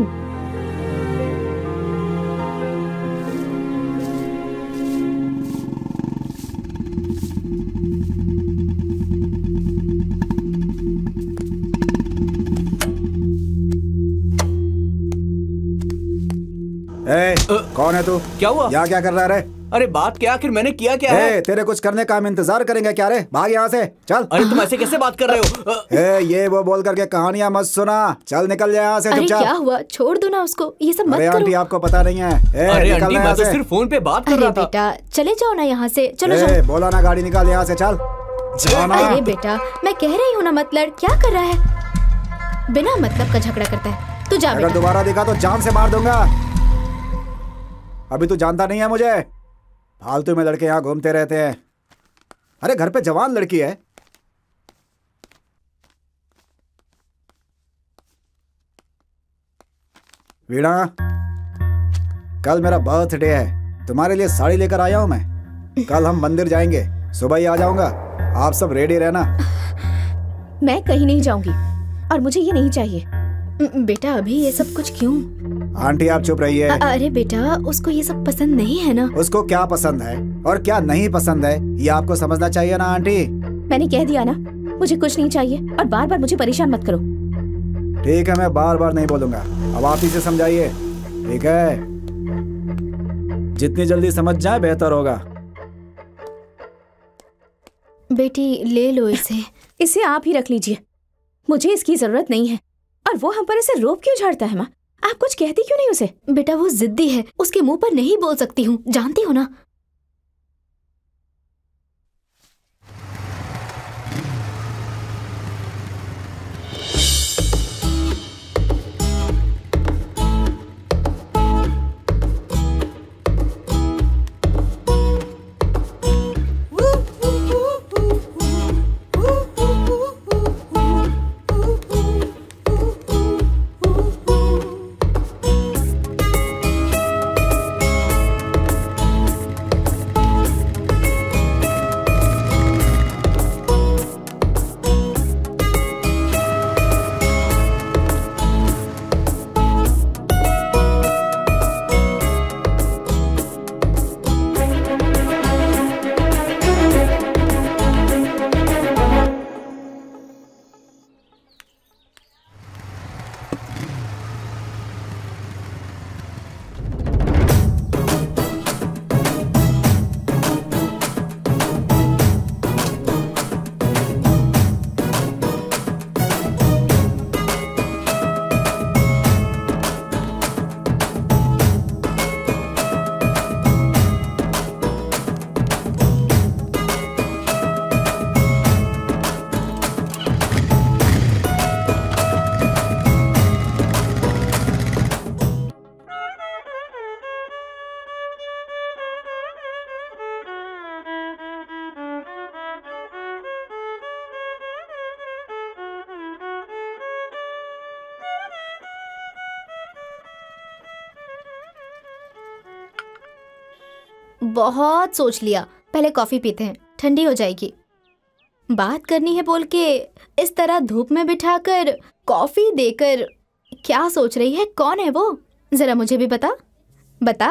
कौन है तू? क्या हुआ? यहाँ क्या कर रहा है रे? अरे बात क्या, आखिर मैंने किया क्या ए, है? तेरे कुछ करने का हम इंतजार करेंगे क्या रे? भाग यहाँ से, चल। अरे तुम ऐसे कैसे बात कर रहे हो? ए, ये वो बोल करके कहानियां मत सुना, चल निकल जा यहाँ से। अरे चुपचाप। क्या हुआ? छोड़ दो ना उसको, ये सब मत अरे करो। आंटी आपको पता नहीं है। ए, अरे निकल आंटी, ना मैं यहाँ तो से। सिर्फ फोन पे बात कर अरे रहा था। बेटा चले जाओ ना यहाँ से, चलो ए, जाओ। बोला ना गाड़ी निकाल यहाँ से, चल जाना। अरे बेटा मैं कह रही हूँ ना मत लड़, क्या कर रहा है? बिना मतलब का झगड़ा करता है। तू जा अगर बेटा। दोबारा दिखा तो जान से मार दूंगा। अभी तू जानता नहीं है मुझे, फालतू में लड़के यहाँ घूमते रहते हैं। अरे घर पे जवान लड़की है। वीणा, कल मेरा बर्थडे है, तुम्हारे लिए साड़ी लेकर आया हूं मैं। कल हम मंदिर जाएंगे, सुबह ही आ जाऊंगा, आप सब रेडी रहना। मैं कहीं नहीं जाऊंगी और मुझे ये नहीं चाहिए। बेटा अभी ये सब कुछ क्यों? आंटी आप चुप रहिए। अरे बेटा उसको ये सब पसंद नहीं है ना। उसको क्या पसंद है और क्या नहीं पसंद है ये आपको समझना चाहिए ना आंटी। मैंने कह दिया ना, मुझे कुछ नहीं चाहिए और बार बार मुझे परेशान मत करो। ठीक है, मैं बार बार नहीं बोलूंगा, अब आप ही से समझाइए, ठीक है? जितनी जल्दी समझ जाए बेहतर होगा। बेटी ले लो इसे। इसे आप ही रख लीजिए, मुझे इसकी जरूरत नहीं है। और वो हम पर इसे रोब क्यों झाड़ता है माँ? आप कुछ कहती क्यों नहीं उसे? बेटा वो जिद्दी है, उसके मुंह पर नहीं बोल सकती हूँ, जानती हो ना। बहुत सोच लिया, पहले कॉफी पीते हैं, ठंडी हो जाएगी। बात करनी है बोल के इस तरह धूप में बिठाकर कॉफी देकर क्या सोच रही है? कौन है वो? जरा मुझे भी बता बता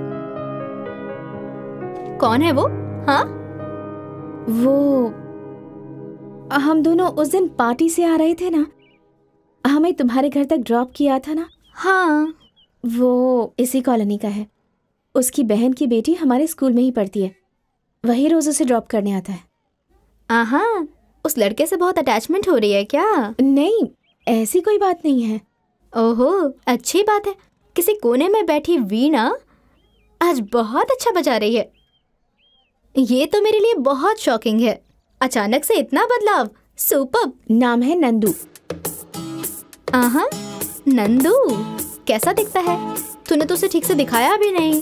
कौन है वो? हाँ वो हम दोनों उस दिन पार्टी से आ रहे थे ना, हमें तुम्हारे घर तक ड्रॉप किया था ना। हाँ वो इसी कॉलोनी का है, उसकी बहन की बेटी हमारे स्कूल में ही पढ़ती है, वही रोज उसे ड्रॉप करने आता है। आहा, उस लड़के से बहुत अटैचमेंट हो रही है क्या? नहीं ऐसी कोई बात नहीं है। ओहो अच्छी बात है। किसी कोने में बैठी वीणा आज बहुत अच्छा बजा रही है, ये तो मेरे लिए बहुत शॉकिंग है। अचानक से इतना बदलाव, सुपर्ब। नाम है नंदू। आहा नंदू, कैसा दिखता है? तूने तो उसे ठीक से दिखाया भी नहीं।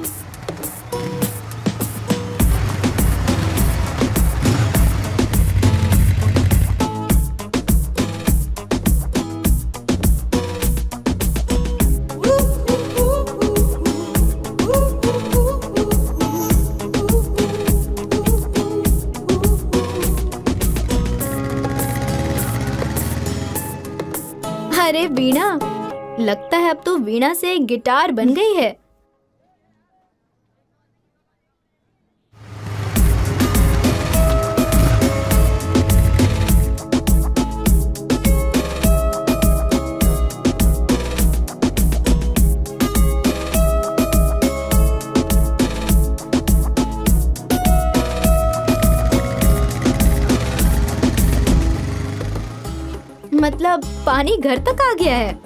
अरे वीणा, लगता है अब तो वीणा से एक गिटार बन गई है। मतलब पानी घर तक आ गया है।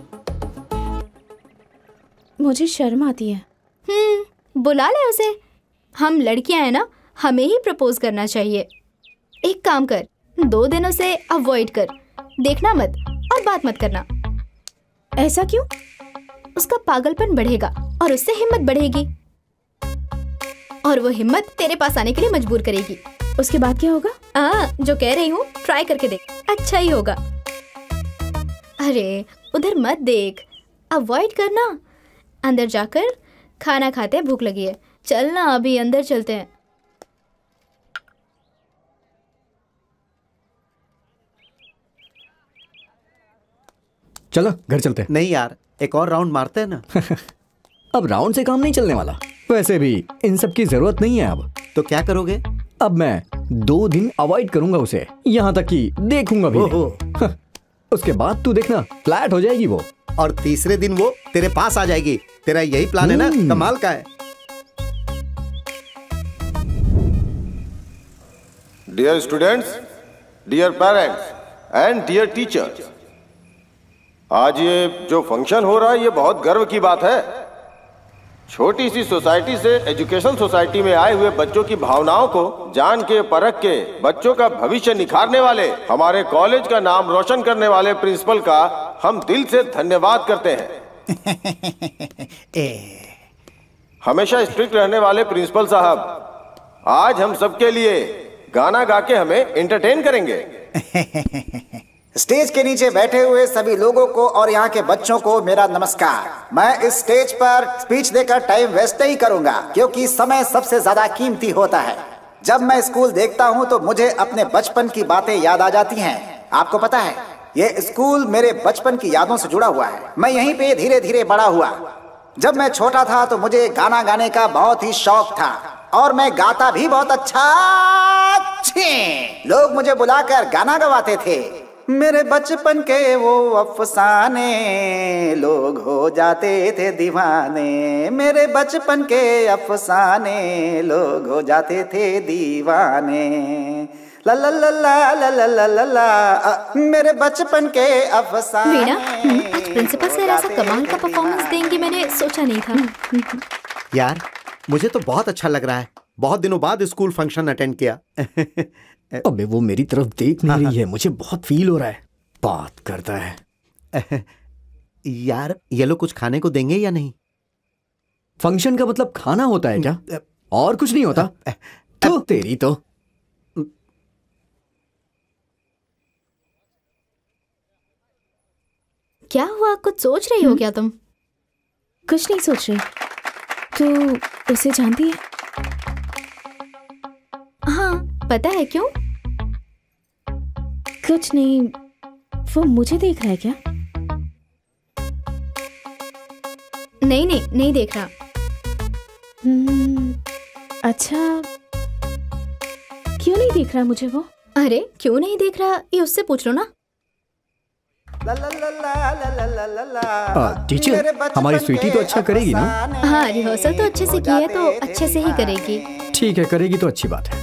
मुझे शर्म आती है। हम्म, बुला ले उसे। हम लड़कियां हैं ना, हमें ही प्रपोज करना चाहिए। एक काम कर, दो दिनों से अवॉइड कर, देखना मत और बात मत करना। ऐसा क्यों? उसका पागलपन बढ़ेगा और उससे हिम्मत बढ़ेगी और वो हिम्मत तेरे पास आने के लिए मजबूर करेगी। उसके बाद क्या होगा? आ, जो कह रही हूँ ट्राई करके देख, अच्छा ही होगा। अरे उधर मत देख, अवॉइड करना। अंदर जाकर खाना खाते हैं, भूख लगी है। चल ना, अभी अंदर चलते हैं। चलो घर चलते हैं। नहीं यार, एक और राउंड मारते हैं ना। अब राउंड से काम नहीं चलने वाला। वैसे भी इन सब की जरूरत नहीं है अब। तो क्या करोगे? अब मैं दो दिन अवॉइड करूंगा उसे, यहाँ तक कि देखूंगा भी नहीं। उसके बाद तू देखना, फ्लैट हो जाएगी वो। और तीसरे दिन वो तेरे पास आ जाएगी। तेरा यही प्लान है ना? कमाल का है। Dear students, dear parents and dear teachers, आज ये जो फंक्शन हो रहा है ये बहुत गर्व की बात है। छोटी सी सोसाइटी से एजुकेशन सोसाइटी में आए हुए बच्चों की भावनाओं को जान के परख के बच्चों का भविष्य निखारने वाले, हमारे कॉलेज का नाम रोशन करने वाले प्रिंसिपल का हम दिल से धन्यवाद करते हैं। हमेशा स्ट्रिक्ट रहने वाले प्रिंसिपल साहब आज हम सबके लिए गाना गा के हमें एंटरटेन करेंगे। स्टेज के नीचे बैठे हुए सभी लोगों को और यहाँ के बच्चों को मेरा नमस्कार। मैं इस स्टेज पर स्पीच देकर टाइम वेस्ट नहीं करूंगा, क्योंकि समय सबसे ज्यादा कीमती होता है। जब मैं स्कूल देखता हूँ तो मुझे अपने बचपन की बातें याद आ जाती हैं। आपको पता है, ये स्कूल मेरे बचपन की यादों से जुड़ा हुआ है। मैं यहीं पे धीरे धीरे बड़ा हुआ। जब मैं छोटा था तो मुझे गाना गाने का बहुत ही शौक था और मैं गाता भी बहुत अच्छा। लोग मुझे बुलाकर गाना गवाते थे। मेरे बचपन के वो अफसाने, लोग हो जाते थे दीवाने। मेरे बचपन के अफसाने, लोग हो जाते थे दीवाने। ला ला ला ला ला ला ला ला ला, मेरे बचपन के अफसाने। वीणा, आज प्रिंसिपल सर ऐसा कमाल का परफॉर्मेंस देंगे मैंने सोचा नहीं था। यार मुझे तो बहुत अच्छा लग रहा है। बहुत दिनों बाद स्कूल फंक्शन अटेंड किया। अबे वो मेरी तरफ देख नहीं रही है, मुझे बहुत फील हो रहा है। बात करता है। यार ये लोग कुछ खाने को देंगे या नहीं? फंक्शन का मतलब खाना होता है क्या? और कुछ नहीं होता? तो तेरी तो क्या हुआ? कुछ सोच रही हो क्या तुम? कुछ नहीं सोच रही। तू उसे जानती है? हाँ, पता है क्यों? कुछ नहीं, वो मुझे देख रहा है क्या? नहीं नहीं नहीं देख रहा। हम्म, अच्छा, क्यों नहीं देख रहा मुझे वो? अरे क्यों नहीं देख रहा, ये उससे पूछ लो ना। टीचर, हमारी स्वीटी तो अच्छा करेगी ना? हाँ, रिहर्सल तो अच्छे से की है तो अच्छे से ही करेगी। ठीक है, करेगी तो अच्छी बात है।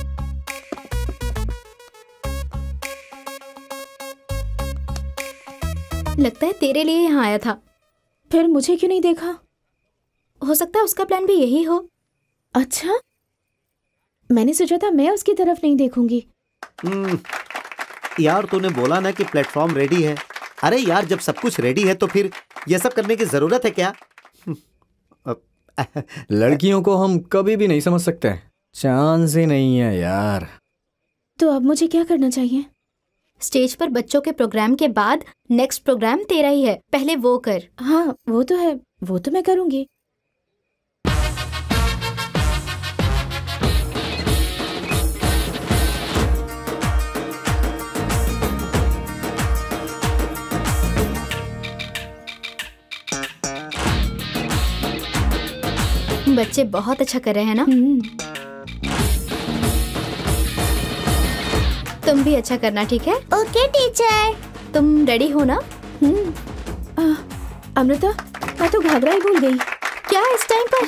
लगता है तेरे लिए यहाँ आया था। फिर मुझे क्यों नहीं देखा? हो सकता है उसका प्लान भी यही हो। अच्छा, मैंने सोचा था मैं उसकी तरफ नहीं देखूंगी। यार तूने बोला ना कि प्लेटफॉर्म रेडी है। अरे यार, जब सब कुछ रेडी है तो फिर ये सब करने की जरूरत है क्या? लड़कियों को हम कभी भी नहीं समझ सकते, चांस ही नहीं है यार। तो अब मुझे क्या करना चाहिए? स्टेज पर बच्चों के प्रोग्राम के बाद नेक्स्ट प्रोग्राम तेरा ही है, पहले वो कर। हाँ वो तो है, वो तो मैं करूंगी। बच्चे बहुत अच्छा कर रहे हैं ना? तुम भी अच्छा करना, ठीक है? Okay teacher. तुम रेडी हो ना? अमृता, मैं तो घाघरा ही भूल गई। क्या इस टाइम पर?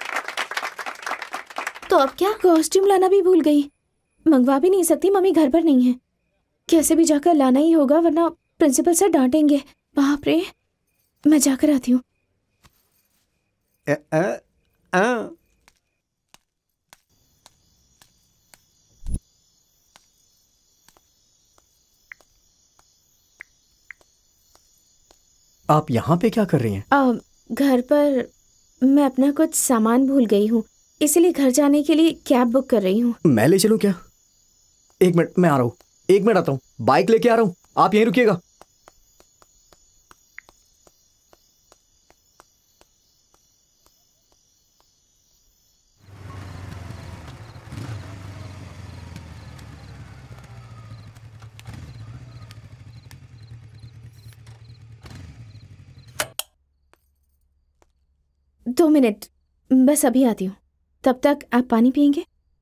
तो अब क्या? कॉस्ट्यूम लाना भी भूल गई। मंगवा भी नहीं सकती, मम्मी घर पर नहीं है। कैसे भी जाकर लाना ही होगा, वरना प्रिंसिपल सर डांटेंगे। बाप रे, मैं जाकर आती हूँ। आप यहाँ पे क्या कर रही हैं? आ, घर पर मैं अपना कुछ सामान भूल गई हूँ, इसलिए घर जाने के लिए कैब बुक कर रही हूँ। मैं ले चलूँ क्या? एक मिनट, मैं आ रहा हूँ। एक मिनट आता हूँ, बाइक लेके आ रहा हूँ, आप यहीं रुकिएगा। दो मिनट, बस अभी आती हूँ। तब तक आप पानी पियेंगे?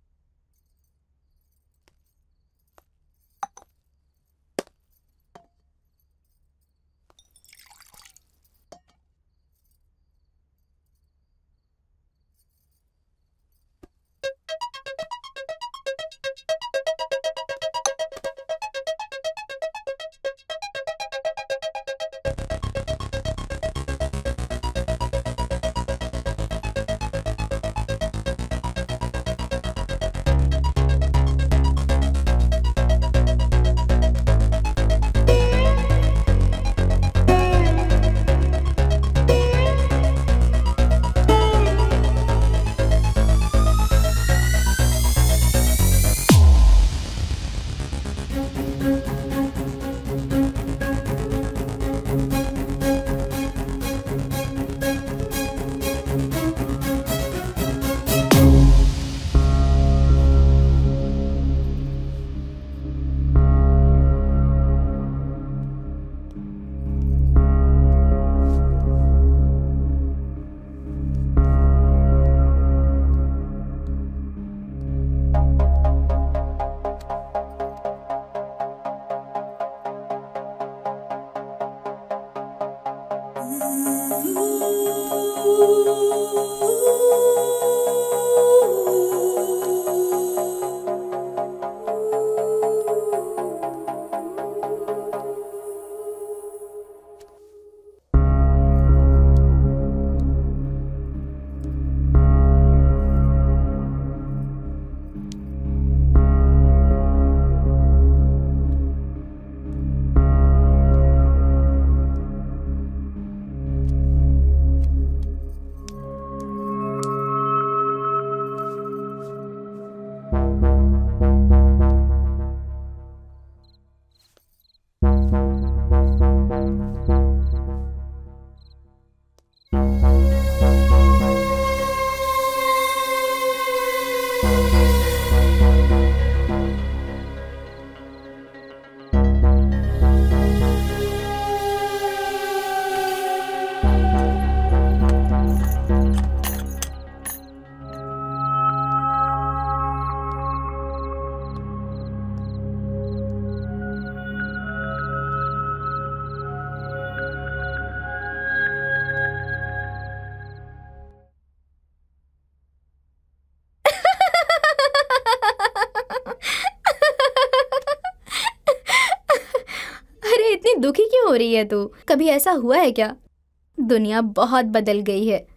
दुखी क्यों हो रही है तू? कभी ऐसा हुआ है क्या? दुनिया बहुत बदल गई है।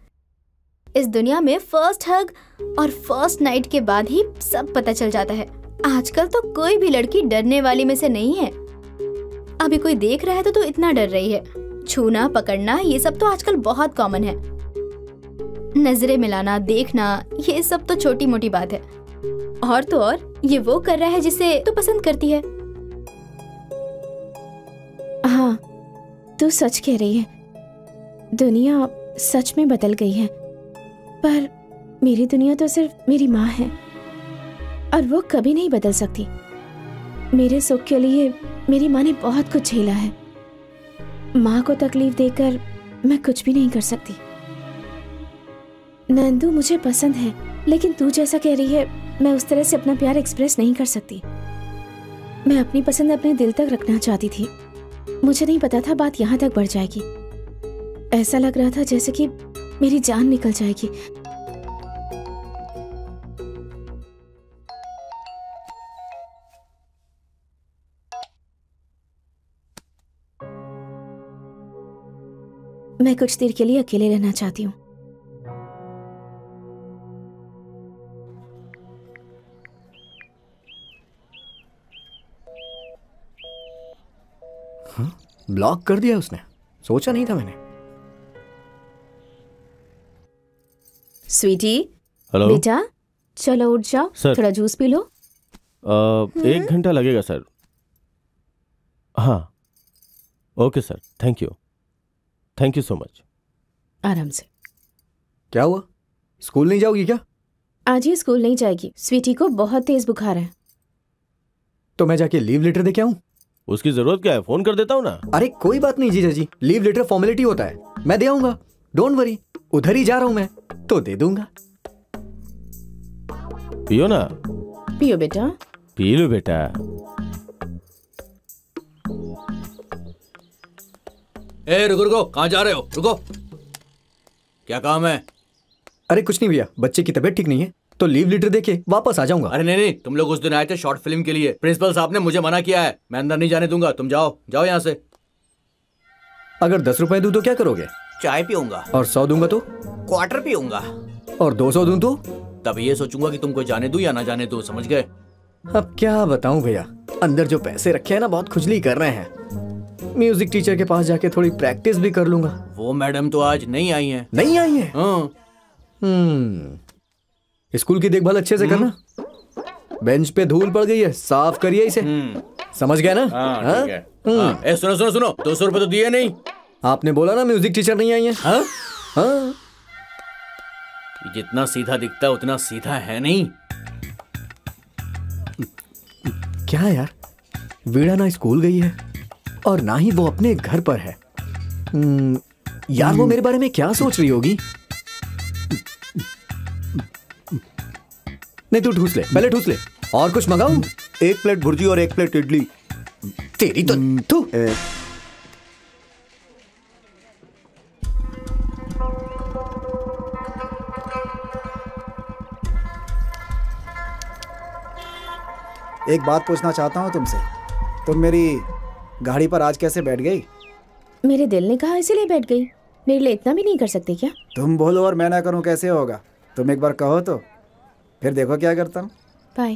इस दुनिया में फर्स्ट हग और फर्स्ट नाइट के बाद ही सब पता चल जाता है। आजकल तो कोई भी लड़की डरने वाली में से नहीं है। अभी कोई देख रहा है तो तू इतना डर रही है। छूना पकड़ना ये सब तो आजकल बहुत कॉमन है। नजरें मिलाना, देखना, ये सब तो छोटी मोटी बात है। और तो और ये वो कर रहा है जिसे तू पसंद करती है। हाँ, तू सच कह रही है। दुनिया सच में बदल गई है, पर मेरी दुनिया तो सिर्फ मेरी माँ है और वो कभी नहीं बदल सकती। मेरे सुख के लिए मेरी माँ ने बहुत कुछ झेला है। माँ को तकलीफ देकर मैं कुछ भी नहीं कर सकती। नंदू मुझे पसंद है, लेकिन तू जैसा कह रही है मैं उस तरह से अपना प्यार एक्सप्रेस नहीं कर सकती। मैं अपनी पसंद अपने दिल तक रखना चाहती थी। मुझे नहीं पता था बात यहाँ तक बढ़ जाएगी। ऐसा लग रहा था जैसे कि मेरी जान निकल जाएगी। मैं कुछ देर के लिए अकेले रहना चाहती हूँ। हाँ? ब्लॉक कर दिया उसने, सोचा नहीं था मैंने। स्वीटी, हेलो बेटा चलो उठ जाओ, सर। थोड़ा जूस पी लो। आ, एक घंटा लगेगा सर। हाँ okay sir, thank you thank you so much. आराम से। क्या हुआ, स्कूल नहीं जाओगी क्या? आज ये स्कूल नहीं जाएगी, स्वीटी को बहुत तेज बुखार है। तो मैं जाके लीव लेटर दे के आऊं? उसकी जरूरत क्या है, फोन कर देता हूँ ना। अरे कोई बात नहीं जीजा जी, लीव लेटर फॉर्मेलिटी होता है, मैं दे आऊंगा, डोंट वरी। उधर ही जा रहा हूं मैं, तो दे दूंगा। पियो ना। पियो बेटा। पी लो बेटा। ए रुको रुको, कहाँ जा रहे हो? रुको, क्या काम है? अरे कुछ नहीं भैया, बच्चे की तबीयत ठीक नहीं है तो लीव लेटर देके वापस आ जाऊंगा। अरे नहीं नहीं, तुम लोग उस दिन आए थे शॉर्ट फिल्म के लिए, प्रिंसिपल साहब ने मुझे मना किया है, मैं अंदर नहीं जाने दूंगा। तुम जाओ जाओ यहाँ से। अगर दस रुपए दूं तो क्या करोगे? चाय पीऊंगा। और सौ दूंगा तो? क्वार्टर पीऊंगा। और दो सौ दूं तो? तब ये सोचूंगा कि तुमको जाने दूं या ना जाने दूं, समझ गए? अब क्या बताऊं भैया, अंदर जो पैसे रखे हैं ना बहुत खुजली कर रहे हैं। म्यूजिक टीचर के पास जाके थोड़ी प्रैक्टिस भी कर लूंगा। वो मैडम तो आज नहीं आई है। नहीं आई है? हाँ। हम्म, स्कूल की देखभाल अच्छे से करना। बेंच पे धूल पड़ गई है, साफ करिए इसे। समझ गया ना? हाँ, ठीक है। हाँ, ए, सुनो सुनो सुनो, दो सौ रुपए तो दिए नहीं। आपने बोला ना म्यूजिक टीचर नहीं आई है। हाँ? हाँ। जितना सीधा दिखता है उतना सीधा है नहीं। क्या यार, वीणा ना स्कूल गई है और ना ही वो अपने घर पर है। यार वो मेरे बारे में क्या सोच रही होगी? नहीं तू ठूस ले, पहले ठूस ले। और कुछ मंगाऊं? एक प्लेट भुर्जी और एक प्लेट इडली। तेरी तो तू। एक बात पूछना चाहता हूँ तुमसे, तुम मेरी गाड़ी पर आज कैसे बैठ गई? मेरे दिल ने कहा इसीलिए बैठ गई। मेरे लिए इतना भी नहीं कर सकते क्या? तुम बोलो और मैं ना करूँ कैसे होगा? तुम एक बार कहो तो फिर देखो क्या करता हूँ। बाय।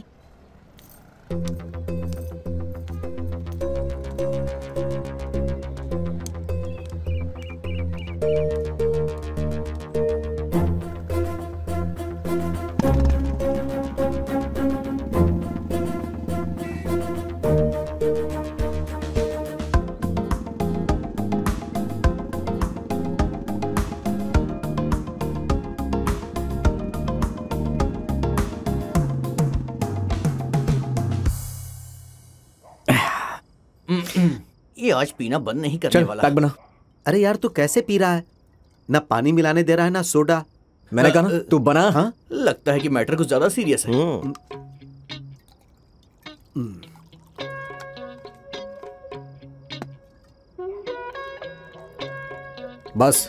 ये आज पीना बंद नहीं करने चल, वाला। पैक बना। अरे यार तू कैसे पी रहा है? ना पानी मिलाने दे रहा है ना सोडा। मैंने कहा ना तू बना। हाँ, लगता है कि मैटर कुछ ज्यादा सीरियस है। बस।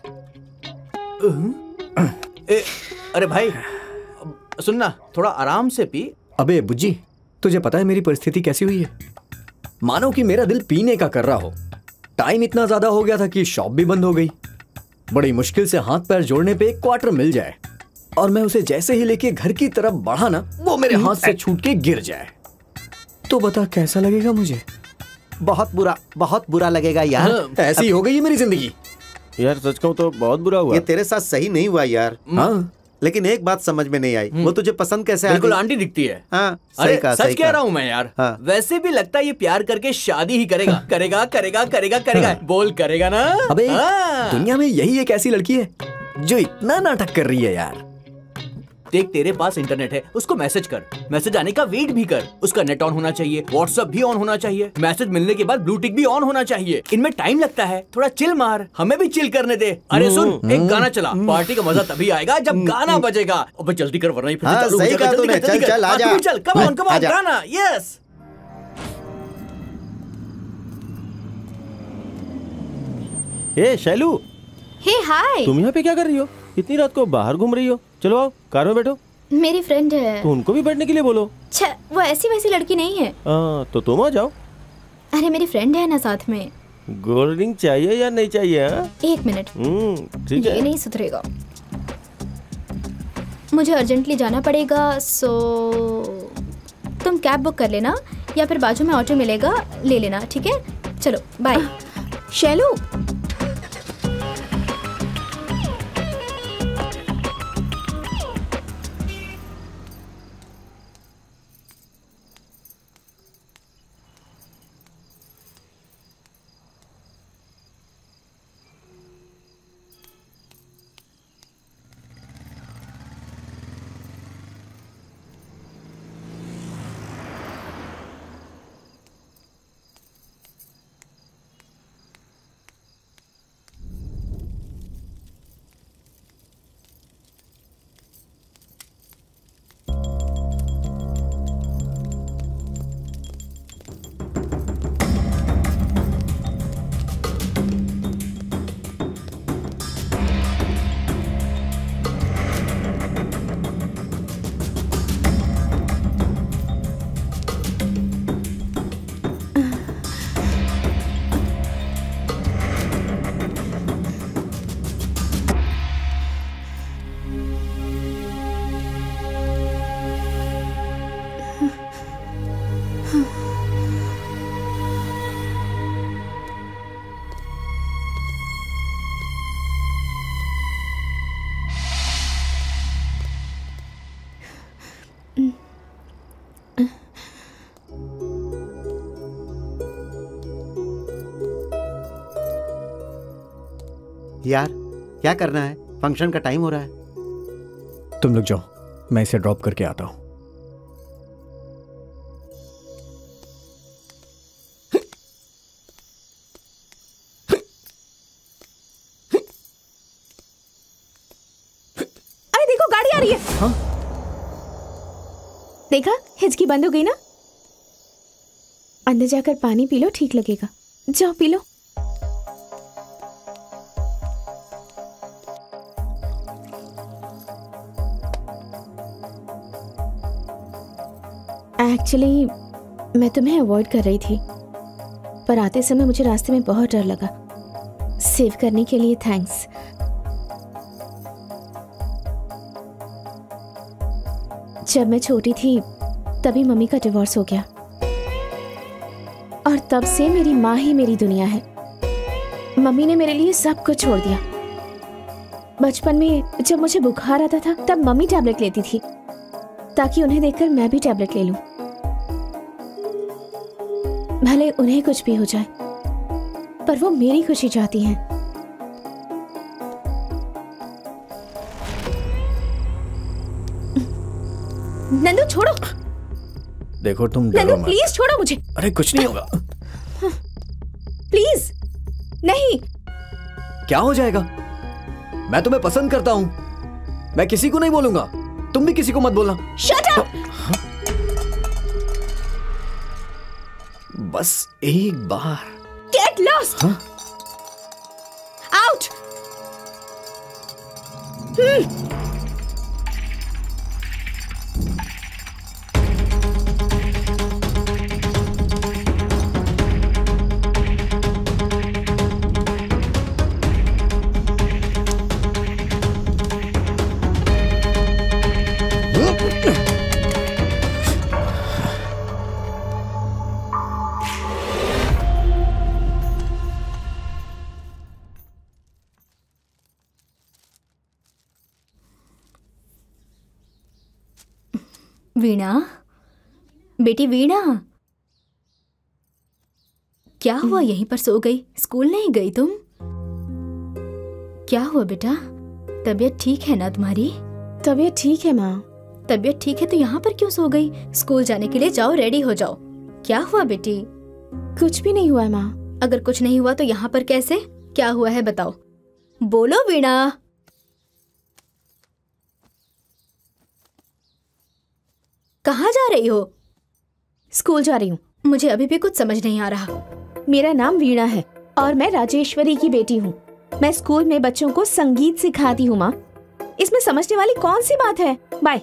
ए, अरे भाई सुनना, थोड़ा आराम से पी। अबे बुज्जी, तुझे पता है मेरी परिस्थिति कैसी हुई है? मानो कि मेरा दिल पीने का कर रहा हो। टाइम इतना ज्यादा हो गया था कि शॉप भी बंद हो गई। बड़ी मुश्किल से हाथ पैर जोड़ने पे एक क्वार्टर मिल जाए और मैं उसे जैसे ही लेके घर की तरफ बढ़ा ना, वो मेरे हाथ से छूट के गिर जाए तो बता कैसा लगेगा मुझे? बहुत बुरा, बहुत बुरा लगेगा यार। ऐसी हो गई है मेरी जिंदगी। यार सच कहूं तो बहुत बुरा हुआ। ये तेरे साथ सही नहीं हुआ यार। हाँ, लेकिन एक बात समझ में नहीं आई, वो तुझे पसंद कैसे आ बिल्कुल गई? आंटी दिखती है। हाँ, अरे सही कहा, सच सही कह कहा। रहा हूँ मैं यार। हाँ। वैसे भी लगता है ये प्यार करके शादी ही करेगा। करेगा करेगा करेगा करेगा बोल करेगा ना। अबे हाँ। दुनिया में यही एक ऐसी लड़की है जो इतना नाटक कर रही है यार। देख तेरे पास इंटरनेट है, उसको मैसेज कर, मैसेज आने का वेट भी कर। उसका नेट ऑन होना चाहिए, व्हाट्सएप भी ऑन होना चाहिए, मैसेज मिलने के बाद ब्लू टिक भी ऑन होना चाहिए। इनमें टाइम लगता है, थोड़ा चिल मार, हमें भी चिल करने दे। अरे सुन, एक गाना चला, पार्टी का मजा तभी आएगा जब गाना बजेगा। अबे जल्दी कर वरना ये फिर से हाँ, चालू हो सही जाएगा। कहा जल्दी तूने। कर, जल्दी चल, कर। चल, हाँ, आजा। तू भी चल, कम ऑन कम ऑन, आजा। गाना। यस। ए शैलू, हे हाय, तुम यहाँ पे क्या कर रही हो? इतनी रात को बाहर घूम रही हो? चलो आओ कार में बैठो। मेरी फ्रेंड है। तो उनको भी बैठने के लिए बोलो। छह, वो ऐसी वैसी लड़की नहीं है। आ, तो तुम आ जाओ। अरे मेरी फ्रेंड है ना साथ में। गोल्ड रिंग चाहिए या नहीं चाहिए? हाँ एक मिनट, हम्म ठीक है। ये नहीं सुधरेगा, मुझे अर्जेंटली जाना पड़ेगा। सो तुम कैब बुक कर लेना या फिर बाजू में ऑटो मिलेगा, ले लेना, ठीक है? चलो बाय। शैलू, यार क्या करना है, फंक्शन का टाइम हो रहा है। तुम लोग जाओ, मैं इसे ड्रॉप करके आता हूँ। अरे देखो गाड़ी आ रही है। हाँ? देखा, हिचकी बंद हो गई ना। अंदर जाकर पानी पी लो, ठीक लगेगा। जाओ पी लो। एक्चुअली मैं तुम्हें अवॉइड कर रही थी, पर आते समय मुझे रास्ते में बहुत डर लगा। सेव करने के लिए थैंक्स। जब मैं छोटी थी तभी मम्मी का डिवोर्स हो गया और तब से मेरी माँ ही मेरी दुनिया है। मम्मी ने मेरे लिए सब कुछ छोड़ दिया। बचपन में जब मुझे बुखार आता था तब मम्मी टैबलेट लेती थी ताकि उन्हें देखकर मैं भी टैबलेट ले लूं, भले उन्हें कुछ भी हो जाए, पर वो मेरी खुशी चाहती हैं। नंदू छोड़ो। देखो तुम नंदू प्लीज छोड़ो मुझे। अरे कुछ नहीं होगा। प्लीज नहीं। क्या हो जाएगा? मैं तुम्हें पसंद करता हूं, मैं किसी को नहीं बोलूंगा, तुम भी किसी को मत बोलना। Shut up. बस एक बार। Get lost. आउट। वीणा, बेटी वीणा, क्या हुआ? यहीं पर सो गई? स्कूल नहीं गई तुम? क्या हुआ बेटा? तबीयत ठीक है ना तुम्हारी? तबीयत ठीक है माँ। तबीयत ठीक है तो यहाँ पर क्यों सो गई? स्कूल जाने के लिए जाओ, रेडी हो जाओ। क्या हुआ बेटी? कुछ भी नहीं हुआ है माँ। अगर कुछ नहीं हुआ तो यहाँ पर कैसे? क्या हुआ है बताओ, बोलो वीणा। कहाँ जा रही हो? स्कूल जा रही हूँ। मुझे अभी भी कुछ समझ नहीं आ रहा। मेरा नाम वीणा है और मैं राजेश्वरी की बेटी हूँ। मैं स्कूल में बच्चों को संगीत सिखाती हूँ माँ। इसमें समझने वाली कौन सी बात है? बाय।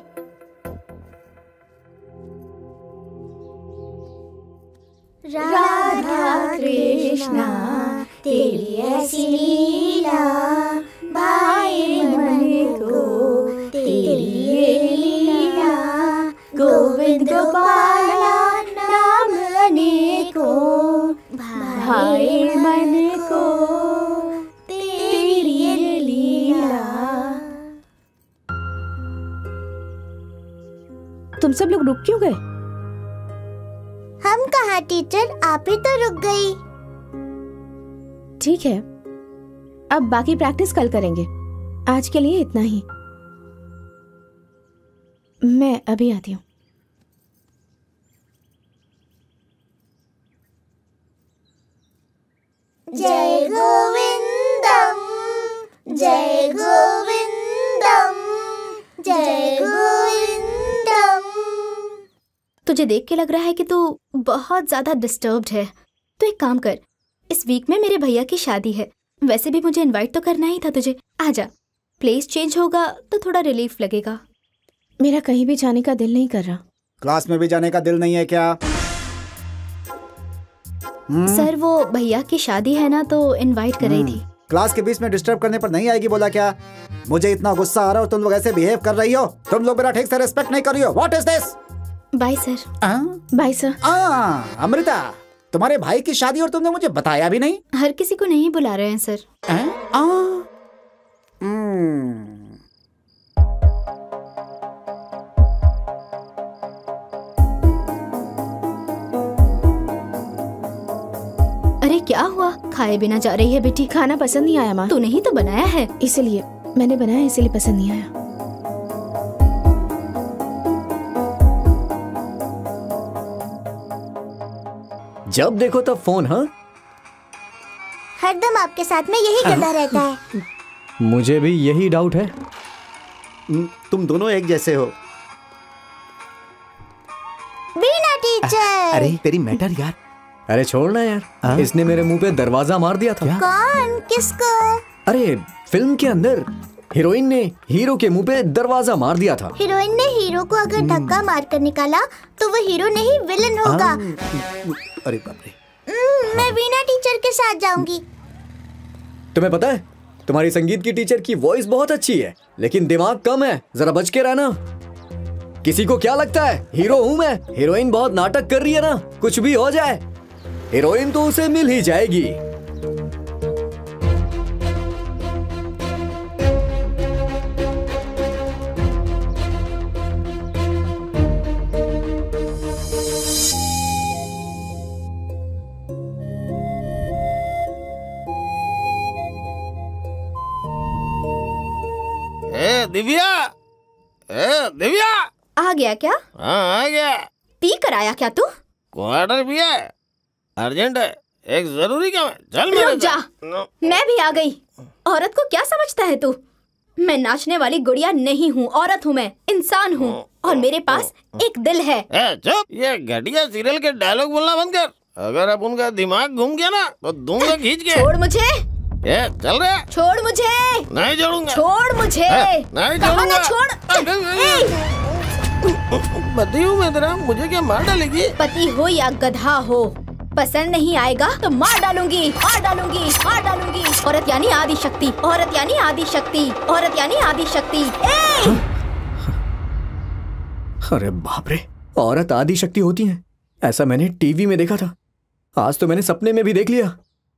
राधा कृष्णा तेरी ऐसी लीला भाई मन को, तेरी ये लीला गोविंद गोपाला नाम अनेको, भाई मन को तेरी ये लीला। तुम सब लोग रुक क्यों गए? हम कहा टीचर, आप ही तो रुक गई। ठीक है, अब बाकी प्रैक्टिस कल करेंगे। आज के लिए इतना ही। मैं अभी आती हूँ। जय गोविंदम, जय गोविंदम, जय गोविंदम। तुझे देख के लग रहा है कि तू बहुत ज्यादा डिस्टर्ब्ड है। तो एक काम कर, इस वीक में मेरे भैया की शादी है। वैसे भी मुझे इनवाइट तो करना ही था तुझे। आजा, प्लेस चेंज होगा तो थोड़ा रिलीफ लगेगा। मेरा कहीं भी जाने का दिल नहीं कर रहा। क्लास में भी जाने का दिल नहीं है क्या? सर वो भैया की शादी है ना, तो इनवाइट कर रही थी। क्लास के बीच में डिस्टर्ब करने पर नहीं आएगी बोला क्या? मुझे इतना गुस्सा आ रहा है, तुम लोग ऐसे बिहेव कर रही हो। तुम लोग मेरा ठीक से रिस्पेक्ट नहीं कर रही हो। What is this? Bye sir. Bye sir. Amrita, तुम्हारे भाई की शादी और तुमने मुझे बताया भी नहीं? हर किसी को नहीं बुला रहे हैं सर। अरे क्या हुआ? खाए बिना जा रही है बेटी? खाना पसंद नहीं आया माँ। तूने ही तो बनाया है। इसलिए मैंने बनाया, इसलिए पसंद नहीं आया। जब देखो तब फोन। हाँ, हरदम आपके साथ में यही करता रहता है। मुझे भी यही डाउट है। तुम दोनों एक जैसे हो। बीना टीचर। अरे तेरी मैटर यार। अरे छोड़ना यार। आ? इसने मेरे मुंह पे दरवाजा मार दिया था। कौन? किसको? अरे फिल्म के अंदर हीरोइन ने हीरो के मुंह पे दरवाजा मार दिया था। हीरोइन ने हीरो को अगर धक्का मार कर निकाला तो वो हीरो नहीं विलन होगा। अरे बाप रे। मैं वीणा टीचर के साथ जाऊंगी। तुम्हें पता है, तुम्हारी संगीत की टीचर की वॉइस बहुत अच्छी है, लेकिन दिमाग कम है। जरा बच के रहना। किसी को क्या लगता है हीरो हूं मैं? हीरोइन बहुत नाटक कर रही है ना। कुछ भी हो जाए, हीरोइन तो उसे मिल ही जाएगी। ए दिव्या, ए दिव्या। आ गया क्या? हाँ आ गया। पी कर आया क्या तू? क्वार्टर पिया है, अर्जेंट है, एक जरूरी काम है। चल मेरे रुक जा। मैं भी आ गई। औरत को क्या समझता है तू? मैं नाचने वाली गुड़िया नहीं हूँ, औरत हूँ मैं, इंसान हूँ, और मेरे पास एक दिल है। ए चुप, ये घटिया सीरियल के डायलॉग बोलना बंद कर। अगर अब उनका दिमाग घूम गया ना तो दूंगा खींच के। छोड़ मुझे। ए चल रहा। छोड़ मुझे। नहीं छोड़ूंगा। छोड़ मुझे। नहीं छोड़ूंगा। छोड़। पति हूँ मैं तेरा, मुझे क्या मार डालेगी? पति हो या गधा हो, पसंद नहीं आएगा तो मार डालूंगी, मार डालूंगी, मार डालूंगी। औरत यानी आदि शक्ति, औरत यानी आदि शक्ति, औरत यानी आदि शक्ति। अरे बाप रे, औरत आदि शक्ति होती है, ऐसा मैंने टीवी में देखा था। आज तो मैंने सपने में भी देख लिया।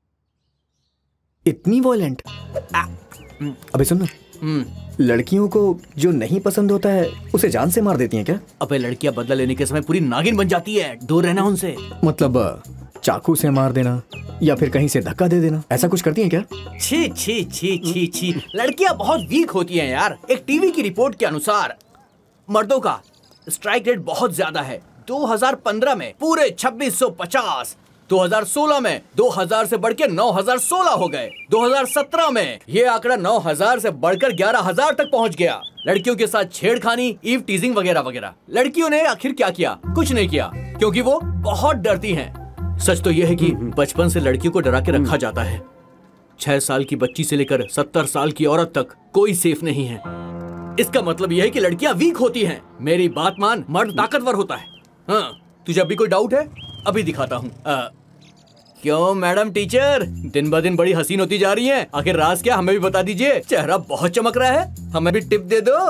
इतनी वॉयलेंट। अबे सुन ना, लड़कियों को जो नहीं पसंद होता है उसे जान से मार देती हैं क्या? अबे लड़कियां बदला लेने के समय पूरी नागिन बन जाती है, दूर रहना उनसे। मतलब चाकू से मार देना या फिर कहीं से धक्का दे देना, ऐसा कुछ करती हैं क्या? छी छी छी छी छी, लड़कियां बहुत वीक होती हैं यार। एक टीवी की रिपोर्ट के अनुसार मर्दों का स्ट्राइक रेट बहुत ज्यादा है। दो हज़ार पंद्रह में पूरे छब्बीस सौ पचास, दो हज़ार सोलह में दो हज़ार से बढ़ के नौ हज़ार सोलह हो गए, दो हज़ार सत्रह में ये आंकड़ा नौ हज़ार से बढ़कर ग्यारह हज़ार तक पहुंच गया। लड़कियों के साथ छेड़खानी, ईव टीजिंग वगैरह वगैरह। लड़कियों ने आखिर क्या किया? कुछ नहीं किया, क्योंकि वो बहुत डरती हैं। सच तो यह है कि बचपन से लड़कियों को डरा के रखा जाता है। छह साल की बच्ची से लेकर सत्तर साल की औरत तक कोई सेफ नहीं है। इसका मतलब यह है कि लड़कियां वीक होती हैं। मेरी बात मान, मर्द ताकतवर होता है। हाँ, तुझे अभी कोई डाउट है? अभी दिखाता हूँ। क्यों मैडम टीचर, दिन ब दिन बड़ी हसीन होती जा रही हैं। आखिर राज क्या, हमें भी बता दीजिए। चेहरा बहुत चमक रहा है, हमें भी टिप दे दो।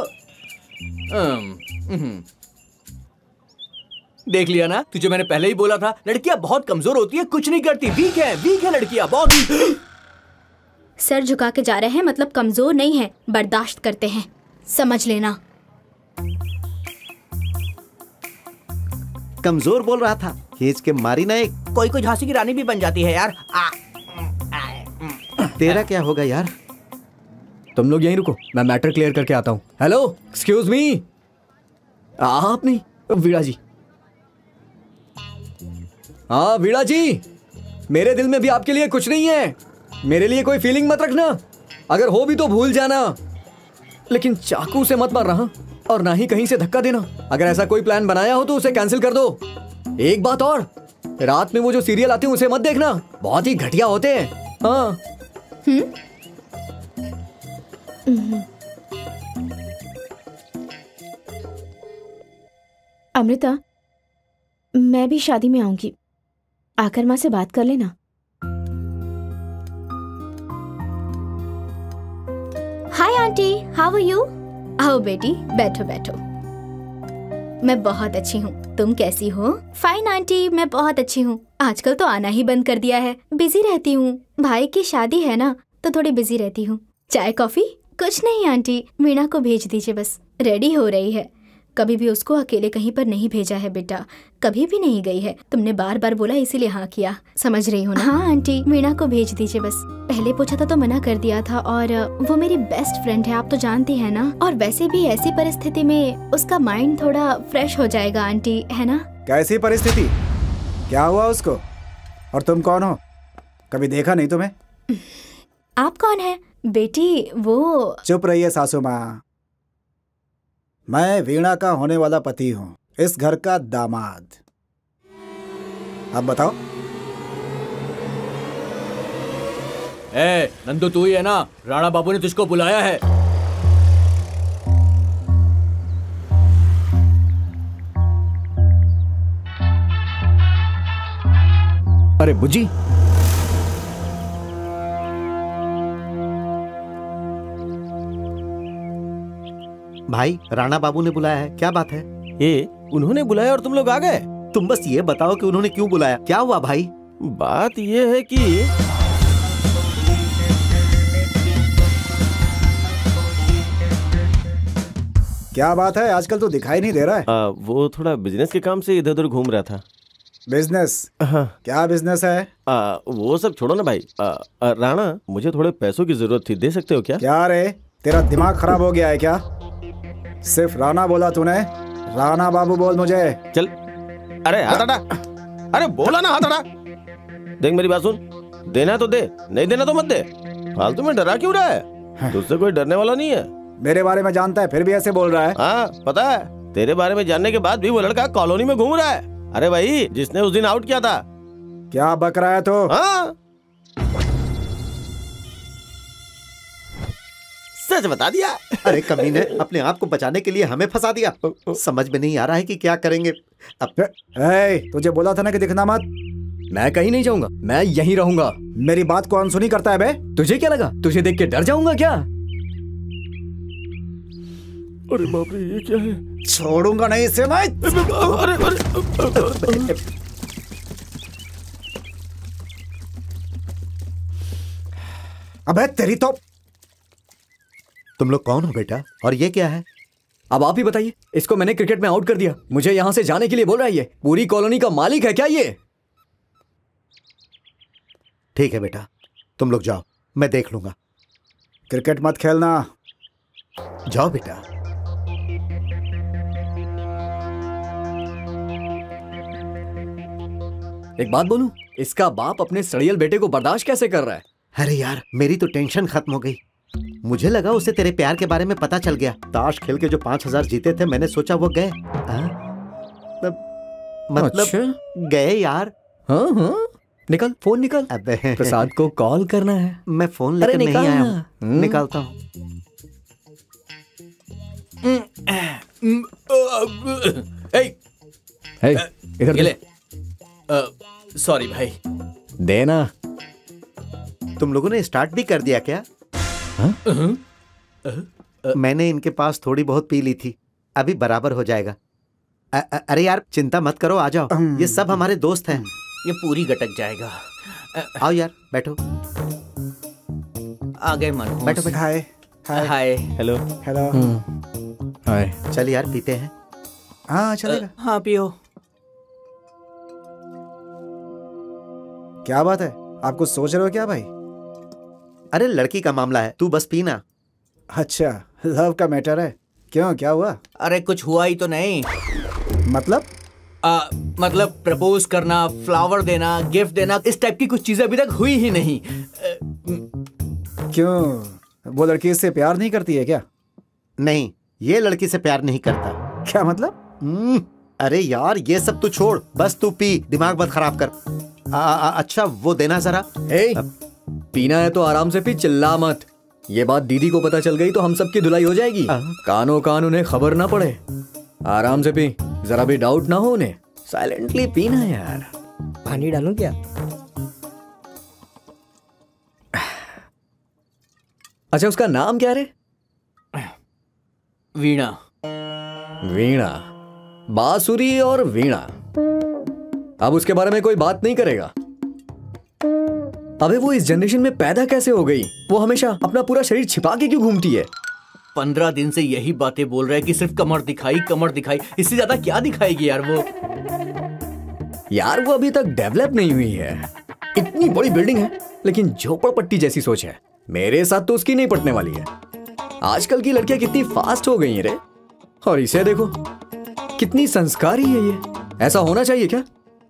um, देख लिया ना, तुझे मैंने पहले ही बोला था, लड़कियां बहुत कमजोर होती है, कुछ नहीं करती, वीक है, वीक है लड़कियां बहुत। सर झुका के जा रहे हैं मतलब कमजोर नहीं है, बर्दाश्त करते हैं, समझ लेना। कमजोर बोल रहा था, खींच के मारी ना एक। कोई कोई झांसी की रानी भी बन जाती है यार। आ, तेरा क्या होगा यार? तुम लोग यहीं रुको, मैं मैटर क्लियर करके आता हूँ। Hello, excuse me. आप नहीं, वीणा जी। हाँ वीणा जी, मेरे दिल में भी आपके लिए कुछ नहीं है, मेरे लिए कोई फीलिंग मत रखना, अगर हो भी तो भूल जाना, लेकिन चाकू से मत मारना और ना ही कहीं से धक्का देना। अगर ऐसा कोई प्लान बनाया हो तो उसे कैंसिल कर दो। एक बात और, रात में वो जो सीरियल आते हैं उसे मत देखना, बहुत ही घटिया होते हैं। हाँ। हम्म? अमृता, मैं भी शादी में आऊंगी, आकर माँ से बात कर लेना। Hi aunty, how are you? आओ बेटी, बैठो बैठो। मैं बहुत अच्छी हूँ, तुम कैसी हो? फाइन आंटी, मैं बहुत अच्छी हूँ। आजकल तो आना ही बंद कर दिया है, बिजी रहती हूँ, भाई की शादी है ना तो थोड़ी बिजी रहती हूँ। चाय कॉफी? कुछ नहीं आंटी, वीणा को भेज दीजिए बस, रेडी हो रही है। कभी भी उसको अकेले कहीं पर नहीं भेजा है बेटा, कभी भी नहीं गई है। तुमने बार बार बोला इसीलिए हाँ किया, समझ रही हो ना? हाँ आंटी, वीणा को भेज दीजिए बस। पहले पूछा था तो मना कर दिया था, और वो मेरी बेस्ट फ्रेंड है, आप तो जानती है ना। और वैसे भी ऐसी परिस्थिति में उसका माइंड थोड़ा फ्रेश हो जाएगा आंटी, है ना? कैसी परिस्थिति? क्या हुआ उसको? और तुम कौन हो? कभी देखा नहीं तुम्हें। आप कौन है बेटी? वो चुप रहिए सासू माँ, मैं वीणा का होने वाला पति हूँ, इस घर का दामाद। अब बताओ। ए, नंदू तू ही है ना? राणा बाबू ने तुझको बुलाया है। अरे बुज्जी, भाई राणा बाबू ने बुलाया है, क्या बात है? ये उन्होंने बुलाया और तुम लोग आ गए? तुम बस ये बताओ कि उन्होंने क्यों बुलाया, क्या हुआ भाई? बात ये है कि क्या बात है? आजकल तो दिखाई नहीं दे रहा है। आ, वो थोड़ा बिजनेस के काम से इधर उधर घूम रहा था। बिजनेस? हाँ। क्या बिजनेस है? आ, वो सब छोड़ो ना भाई। आ, आ, राणा, मुझे थोड़े पैसों की जरूरत थी, दे सकते हो क्या? क्या रे, तेरा दिमाग खराब हो गया है क्या? सिर्फ राणा बोला तूने, राणा बाबू बोल मुझे। चल, अरे हाथ हटा, अरे बोला ना हाथ हटा। देख मेरी बात सुन, देना तो दे, नहीं देना तो मत दे। फालतू में डरा क्यों रहा है? तुझसे कोई डरने वाला नहीं है। मेरे बारे में जानता है फिर भी ऐसे बोल रहा है? हाँ पता है, तेरे बारे में जानने के बाद भी वो लड़का कॉलोनी में घूम रहा है। अरे भाई, जिसने उस दिन आउट किया था। क्या बक रहा है तो? हाँ सच बता दिया। अरे कमीने, अपने आप को बचाने के लिए हमें फंसा दिया। समझ में नहीं आ रहा है कि क्या करेंगे अब। ए, तुझे बोला था ना कि दिखना मत। मैं कहीं नहीं जाऊंगा, मैं यहीं रहूंगा। मेरी बात को अनसुनी करता है बे? तुझे क्या लगा, तुझे देख के डर जाऊंगा क्या? अरे बाप रे, ये क्या है? छोड़ूंगा नहीं इसे मैं। अरे अरे अबे तेरी तो। तुम लोग कौन हो बेटा, और ये क्या है? अब आप ही बताइए। इसको मैंने क्रिकेट में आउट कर दिया, मुझे यहाँ से जाने के लिए बोल रहा है। ये पूरी कॉलोनी का मालिक है क्या ये? ठीक है बेटा, तुम लोग जाओ, मैं देख लूंगा। क्रिकेट मत खेलना। जाओ बेटा। एक बात बोलूं, इसका बाप अपने सड़ियल बेटे को बर्दाश्त कैसे कर रहा है? अरे यार, मेरी तो टेंशन खत्म हो गई। मुझे लगा उसे तेरे प्यार के बारे में पता चल गया। ताश खेल के जो पांच हजार जीते थे, मैंने सोचा वो गए। मतलब अच्छा? गए यार। हाँ हाँ, निकल फोन निकल। अबे प्रसाद को कॉल करना है। मैं फोन लेकर नहीं आया हूँ, निकालता हूँ। ए, इधर ले। सॉरी भाई, देना। तुम लोगों ने स्टार्ट भी कर दिया क्या? हाँ? मैंने इनके पास थोड़ी बहुत पी ली थी, अभी बराबर हो जाएगा। अ, अ, अरे यार चिंता मत करो, आ जाओ, ये सब हमारे दोस्त हैं। ये पूरी गटक जाएगा। आओ यार बैठो। आ गए मन। बैठो बैठो। Hi hi. Hello hello. Hi. चल यार पीते हैं। हाँ चलेगा। हाँ पियो। क्या बात है, आप कुछ सोच रहे हो क्या भाई? अरे लड़की का मामला है, तू बस पीना। अच्छा, लव का मैटर है। क्यों, क्या हुआ? अरे कुछ हुआ ही तो नहीं। मतलब? आ, मतलब प्रपोज करना, फ्लावर देना, गिफ्ट देना, इस टाइप की कुछ चीजें अभी तक हुई ही नहीं। क्यों, वो लड़की इससे प्यार नहीं करती है क्या? नहीं, ये लड़की से प्यार नहीं करता। क्या मतलब? अरे यार ये सब तू छोड़, बस तू पी, दिमाग मत खराब कर। आ, आ, अच्छा वो देना जरा। ए, पीना है तो आराम से पी, चिल्ला मत। ये बात दीदी को पता चल गई तो हम सबकी धुलाई हो जाएगी। कानों कान उन्हें खबर ना पड़े। आराम से पी, जरा भी डाउट ना हो उन्हें। साइलेंटली पीना यार। पानी डालूं क्या? अच्छा उसका नाम क्या रे? वीणा। वीणा, बांसुरी और वीणा। अब उसके बारे में कोई बात नहीं करेगा। अबे वो इस जनरेशन में पैदा कैसे हो गई? वो हमेशा अपना पूरा शरीर छिपा के क्यों घूमती है? पंद्रह दिन से यही बातें बोल रहा है कि सिर्फ कमर दिखाई, कमर दिखाई। इससे ज्यादा क्या दिखाएगी यार वो? यार वो अभी तक डेवलप नहीं हुई है। इतनी बड़ी बिल्डिंग है लेकिन झोपड़पट्टी जैसी सोच है। मेरे साथ तो उसकी नहीं पटने वाली है। आजकल की लड़कियां कितनी फास्ट हो गई हैं रे। और इसे देखो, कितनी संस्कारी है ये। ऐसा होना चाहिए क्या?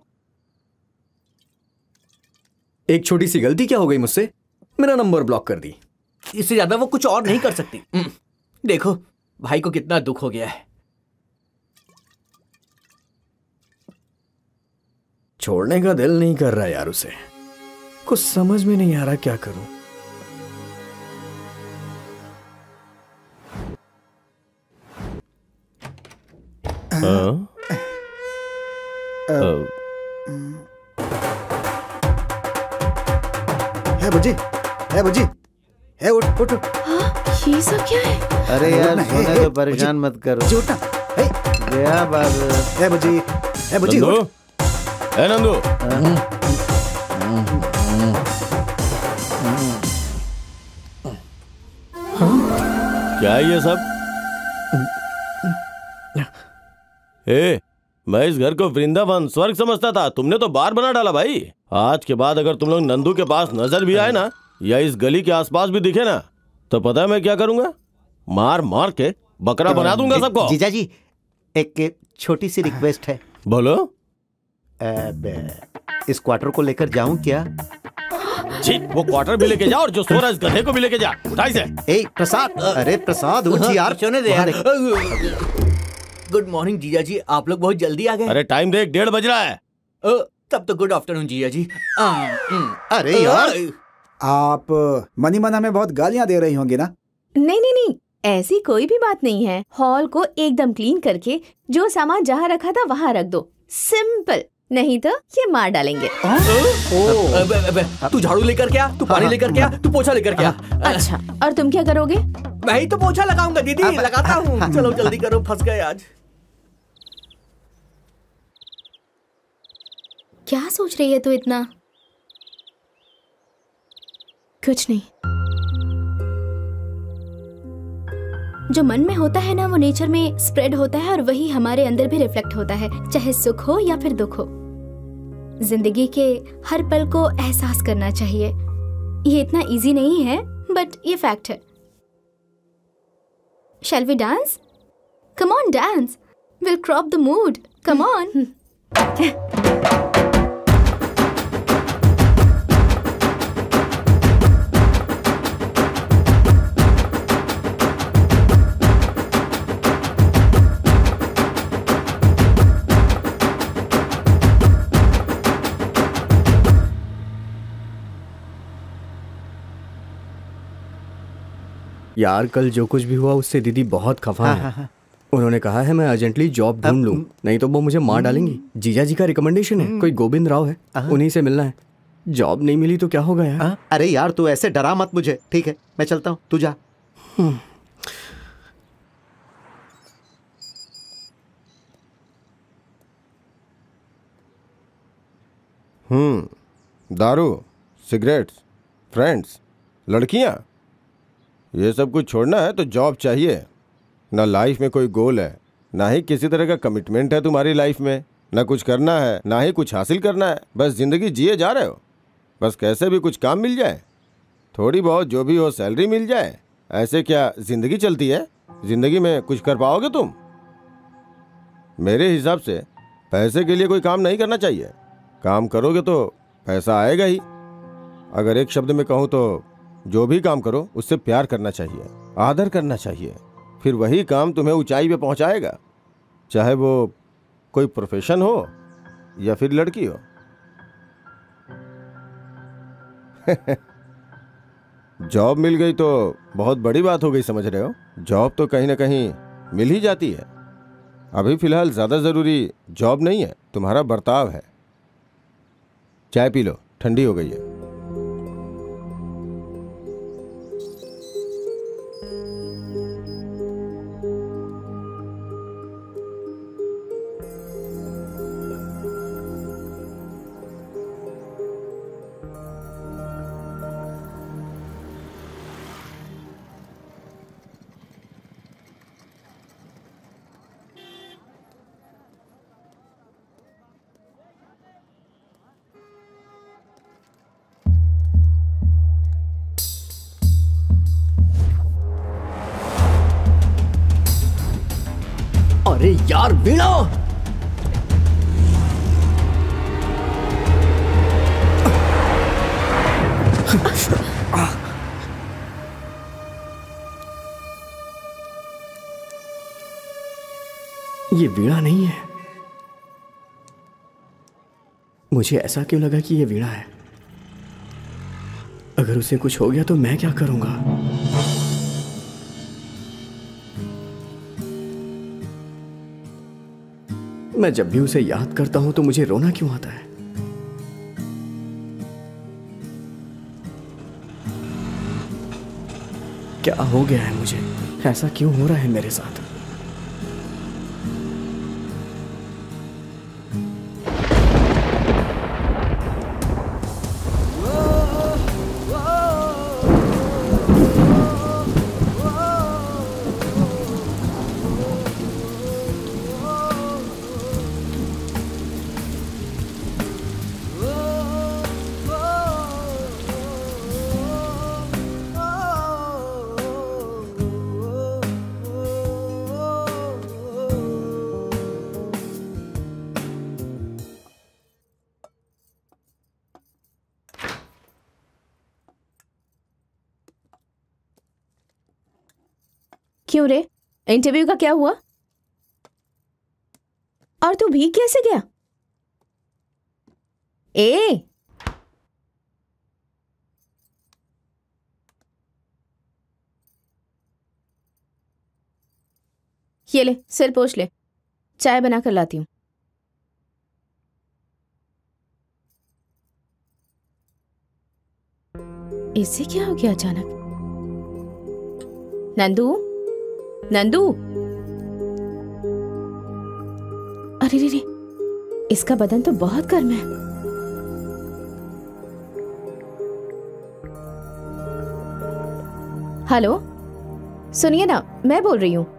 एक छोटी सी गलती क्या हो गई मुझसे, मेरा नंबर ब्लॉक कर दी। इससे ज्यादा वो कुछ और नहीं कर सकती। देखो भाई को कितना दुख हो गया है। छोड़ने का दिल नहीं कर रहा यार उसे। कुछ समझ में नहीं आ रहा क्या करूं। हाँ? है बुजी, है बुजी, है उठ उठ। ये सब क्या है? अरे यार सोने तो परेशान मत करो। जी उठना। है गया बाबू। है बुजी, है बुजी। नंदू, है नंदू। क्या है ये सब? ए, मैं इस घर को वृंदावन स्वर्ग समझता था, तुमने तो बार बना डाला भाई। आज के बाद अगर तुम लोग नंदू के पास नजर भी आए ना, या इस गली के आसपास भी दिखे ना, तो पता है मैं क्या करूंगा? मार मार के बकरा बना दूंगा सबको। जीजा जी एक छोटी सी रिक्वेस्ट है। बोलो। इस क्वार्टर को लेकर जाऊं क्या? जी, वो क्वार्टर भी लेके जा और जो सो रहा है इस गधे को भी लेके जा। उठाई से। ए प्रसाद, अरे प्रसाद उठ यार। सोने दे यार। गुड मॉर्निंग जीजा जी, आप लोग बहुत जल्दी आ गए। अरे टाइम देख, डेढ़ बज रहा है। तब तो गुड आफ्टरनून जीजा जी। अरे यार आप मनी मन हमें बहुत गालियां दे रही होंगी ना? नहीं नहीं नहीं, ऐसी कोई भी बात नहीं है। हॉल को एकदम क्लीन करके जो सामान जहाँ रखा था वहाँ रख दो, सिंपल। नहीं तो ये मार डालेंगे। तू झाड़ू लेकर क्या, तू पानी लेकर क्या, तू पोछा लेकर क्या? अच्छा, और तुम क्या करोगे? मैं ही तो पोछा लगाऊंगा दीदी, लगाता हूँ। चलो जल्दी करो, फंस गए आज। क्या सोच रही है तू इतना? कुछ नहीं। जो मन में होता है ना, वो नेचर में स्प्रेड होता है और वही हमारे अंदर भी रिफ्लेक्ट होता है, चाहे सुख हो या फिर दुख हो। जिंदगी के हर पल को एहसास करना चाहिए। ये इतना इजी नहीं है, बट ये फैक्ट है। Shall we dance? Come on, dance. We'll crop the mood. Come on. यार कल जो कुछ भी हुआ उससे दीदी बहुत खफा हाँ, है। हाँ, हाँ। उन्होंने कहा है मैं अर्जेंटली जॉब ढूंढ लूं, नहीं तो वो मुझे मार डालेंगी। जीजा जी का रिकमेंडेशन है, कोई गोविंद राव है, उन्हीं से मिलना है। जॉब नहीं मिली तो क्या होगा यार? आ? अरे यार तू ऐसे डरा मत मुझे, ठीक है मैं चलता हूँ, तू जा। हम्म दारू, सिगरेट्स, फ्रेंड्स, लड़कियां, ये सब कुछ छोड़ना है तो जॉब चाहिए। ना लाइफ में कोई गोल है, ना ही किसी तरह का कमिटमेंट है तुम्हारी लाइफ में, ना कुछ करना है ना ही कुछ हासिल करना है, बस जिंदगी जिए जा रहे हो। बस कैसे भी कुछ काम मिल जाए, थोड़ी बहुत जो भी हो सैलरी मिल जाए, ऐसे क्या जिंदगी चलती है? जिंदगी में कुछ कर पाओगे तुम? मेरे हिसाब से पैसे के लिए कोई काम नहीं करना चाहिए। काम करोगे तो पैसा आएगा ही। अगर एक शब्द में कहूँ तो जो भी काम करो उससे प्यार करना चाहिए, आदर करना चाहिए, फिर वही काम तुम्हें ऊंचाई पे पहुंचाएगा, चाहे वो कोई प्रोफेशन हो या फिर लड़की हो। जॉब मिल गई तो बहुत बड़ी बात हो गई, समझ रहे हो? जॉब तो कहीं ना कहीं मिल ही जाती है। अभी फिलहाल ज्यादा जरूरी जॉब नहीं है, तुम्हारा बर्ताव है। चाय पी लो, ठंडी हो गई है। अरे यार वीणा, ये वीणा नहीं है। मुझे ऐसा क्यों लगा कि ये वीणा है? अगर उसे कुछ हो गया तो मैं क्या करूंगा? मैं जब भी उसे याद करता हूं तो मुझे रोना क्यों आता है? क्या हो गया है मुझे? ऐसा क्यों हो रहा है मेरे साथ? क्यों रे, इंटरव्यू का क्या हुआ? और तू भीग कैसे गया? ए ये ले, सिर पोंछ ले, चाय बना कर लाती हूं। इससे क्या हो गया अचानक? नंदू, नंदू, अरे रे रे, इसका बदन तो बहुत गर्म है। हेलो, सुनिए ना, मैं बोल रही हूँ।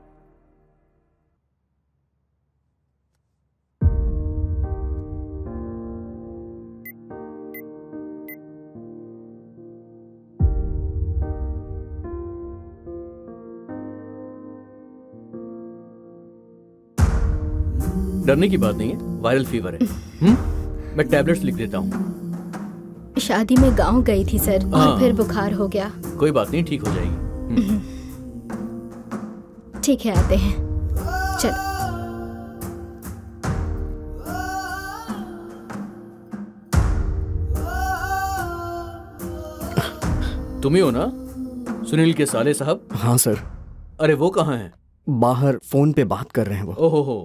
डरने की बात नहीं है, वायरल फीवर है। हम्म, मैं टैबलेट्स लिख देता हूँ। शादी में गांव गई थी सर, और फिर बुखार हो गया। कोई बात नहीं, ठीक हो जाएगी। ठीक है, आते हैं, चलो। तुम ही हो ना सुनील के साले साहब? हाँ सर। अरे वो कहाँ हैं? बाहर फोन पे बात कर रहे हैं वो। ओहो हो।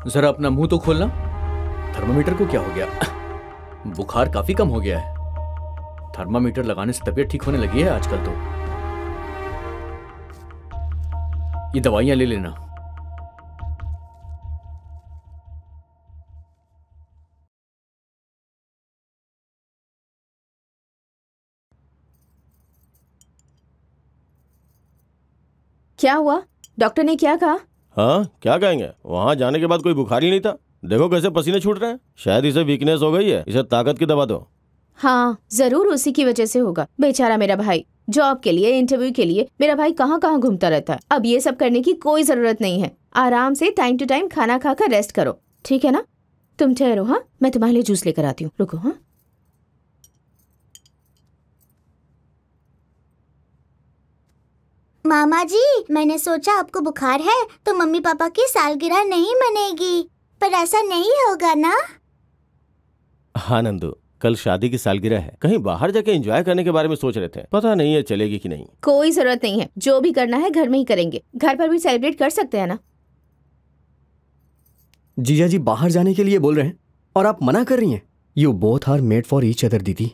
जरा अपना मुंह तो खोलना। थर्मामीटर को क्या हो गया? बुखार काफी कम हो गया है। थर्मामीटर लगाने से तबीयत ठीक होने लगी है आजकल तो। ये दवाइयां ले लेना। क्या हुआ? डॉक्टर ने क्या कहा? हाँ, क्या कहेंगे, वहाँ जाने के बाद कोई बुखार ही नहीं था। देखो कैसे पसीने छूट रहे हैं। शायद इसे वीकनेस हो गई है, इसे ताकत की दवा दो। हाँ, जरूर उसी की वजह से होगा। बेचारा मेरा भाई, जॉब के लिए, इंटरव्यू के लिए मेरा भाई कहाँ कहाँ घूमता रहता है। अब ये सब करने की कोई जरूरत नहीं है। आराम से टाइम टू टाइम खाना खाकर रेस्ट करो, ठीक है ना? तुम ठहरो, हाँ, मैं तुम्हारे लिए जूस लेकर आती हूँ। रुको। हाँ, मामा जी, मैंने सोचा आपको बुखार है तो मम्मी पापा की सालगिरह नहीं मनेगी, पर ऐसा नहीं होगा ना? हाँ नंदू, कल शादी की सालगिरह है, कहीं बाहर जाके एंजॉय करने के बारे में सोच रहे थे। पता नहीं है चलेगी कि नहीं। कोई जरूरत नहीं है, जो भी करना है घर में ही करेंगे। घर पर भी सेलिब्रेट कर सकते हैं ना। जीजा जी बाहर जाने के लिए बोल रहे हैं और आप मना कर रही हैं। You both are made for each other दीदी।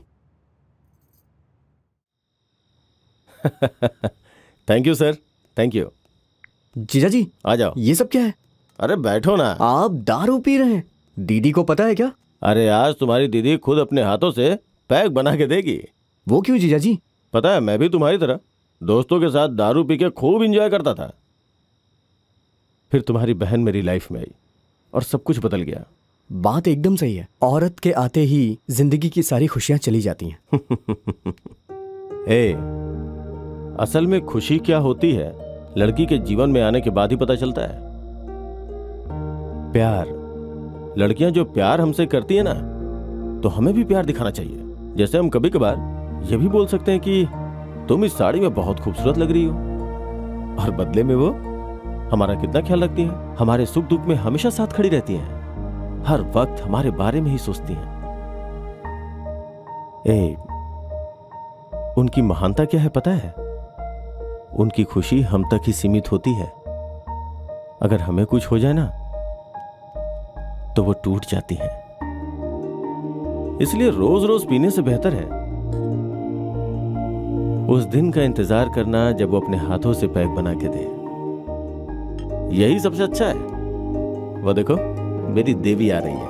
Thank you sir, thank you. जीजा जी आ जाओ। ये सब क्या है? अरे बैठो ना। आप दारू पी रहे हैं? दीदी को पता है क्या? अरे आज तुम्हारी दीदी खुद अपने हाथों से पैक बना के देगी। वो क्यों जीजा जी? पता है, मैं भी तुम्हारी तरह दोस्तों के साथ दारू पी के खूब एंजॉय करता था। फिर तुम्हारी बहन मेरी लाइफ में आई और सब कुछ बदल गया। बात एकदम सही है। औरत के आते ही जिंदगी की सारी खुशियां चली जाती हैं। ए, असल में खुशी क्या होती है लड़की के जीवन में आने के बाद ही पता चलता है। प्यार। लड़कियां जो प्यार हमसे करती है ना, तो हमें भी प्यार दिखाना चाहिए। जैसे हम कभी कभार ये भी बोल सकते हैं कि तुम इस साड़ी में बहुत खूबसूरत लग रही हो, और बदले में वो हमारा कितना ख्याल रखती हैं, हमारे सुख दुख में हमेशा साथ खड़ी रहती हैं, हर वक्त हमारे बारे में ही सोचती हैं। ए, उनकी महानता क्या है पता है? उनकी खुशी हम तक ही सीमित होती है। अगर हमें कुछ हो जाए ना तो वो टूट जाती हैं। इसलिए रोज रोज पीने से बेहतर है उस दिन का इंतजार करना जब वो अपने हाथों से पैक बना के दे। यही सबसे अच्छा है। वो देखो, मेरी देवी आ रही है।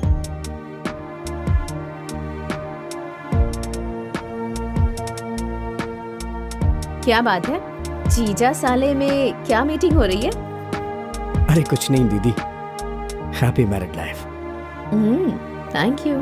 क्या बात है? जीजा साले में क्या मीटिंग हो रही है? अरे कुछ नहीं दीदी, हैप्पी मैरिड लाइफ। हम्म, थैंक यू।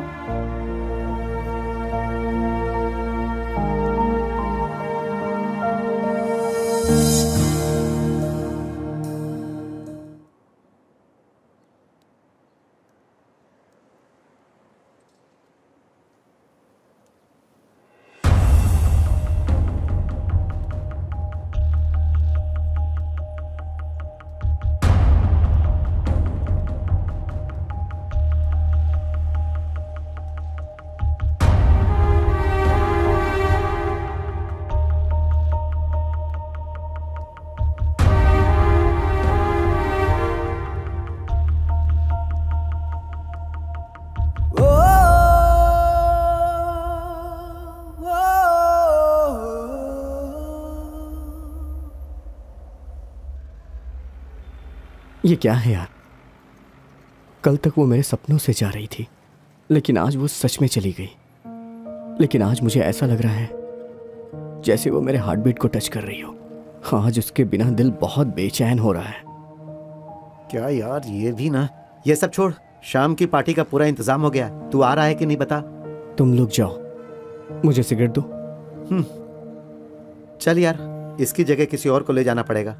ये क्या है यार? कल तक वो मेरे सपनों से जा रही थी, लेकिन आज वो सच में चली गई। लेकिन आज मुझे ऐसा लग रहा है जैसे वो मेरे हार्ट बीट को टच कर रही हो। आज उसके बिना दिल बहुत बेचैन हो रहा है। क्या यार, ये भी ना। ये सब छोड़, शाम की पार्टी का पूरा इंतजाम हो गया। तू आ रहा है कि नहीं बता। तुम लोग जाओ, मुझे सिगरेट दो। हम्म, चल यार, इसकी जगह किसी और को ले जाना पड़ेगा।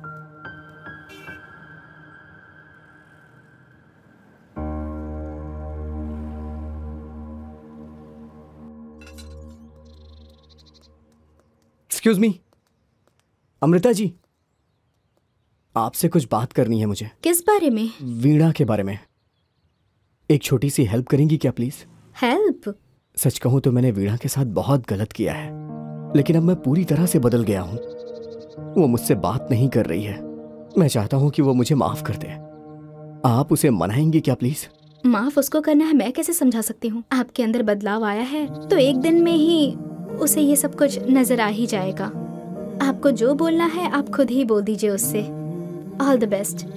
एक्सक्यूज मी, अमृता जी, आपसे कुछ बात करनी है मुझे। किस बारे में? वीणा के बारे में। एक छोटी सी हेल्प करेंगी क्या प्लीज? हेल्प? सच कहूं तो मैंने वीणा के साथ बहुत गलत किया है, लेकिन अब मैं पूरी तरह से बदल गया हूं। वो मुझसे बात नहीं कर रही है। मैं चाहता हूं कि वो मुझे माफ कर दे। आप उसे मनाएंगे क्या प्लीज? माफ उसको करना है, मैं कैसे समझा सकती हूँ? आपके अंदर बदलाव आया है तो एक दिन में ही उसे ये सब कुछ नजर आ ही जाएगा। आपको जो बोलना है आप खुद ही बोल दीजिए उससे। All the best.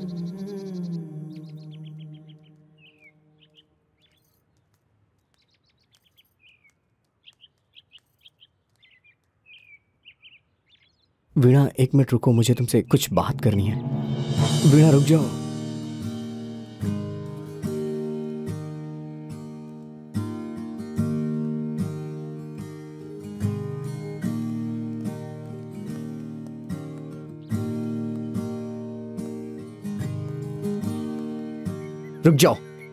वीणा एक मिनट रुको, मुझे तुमसे कुछ बात करनी है। वीणा रुक जाओ। रुक जाओ।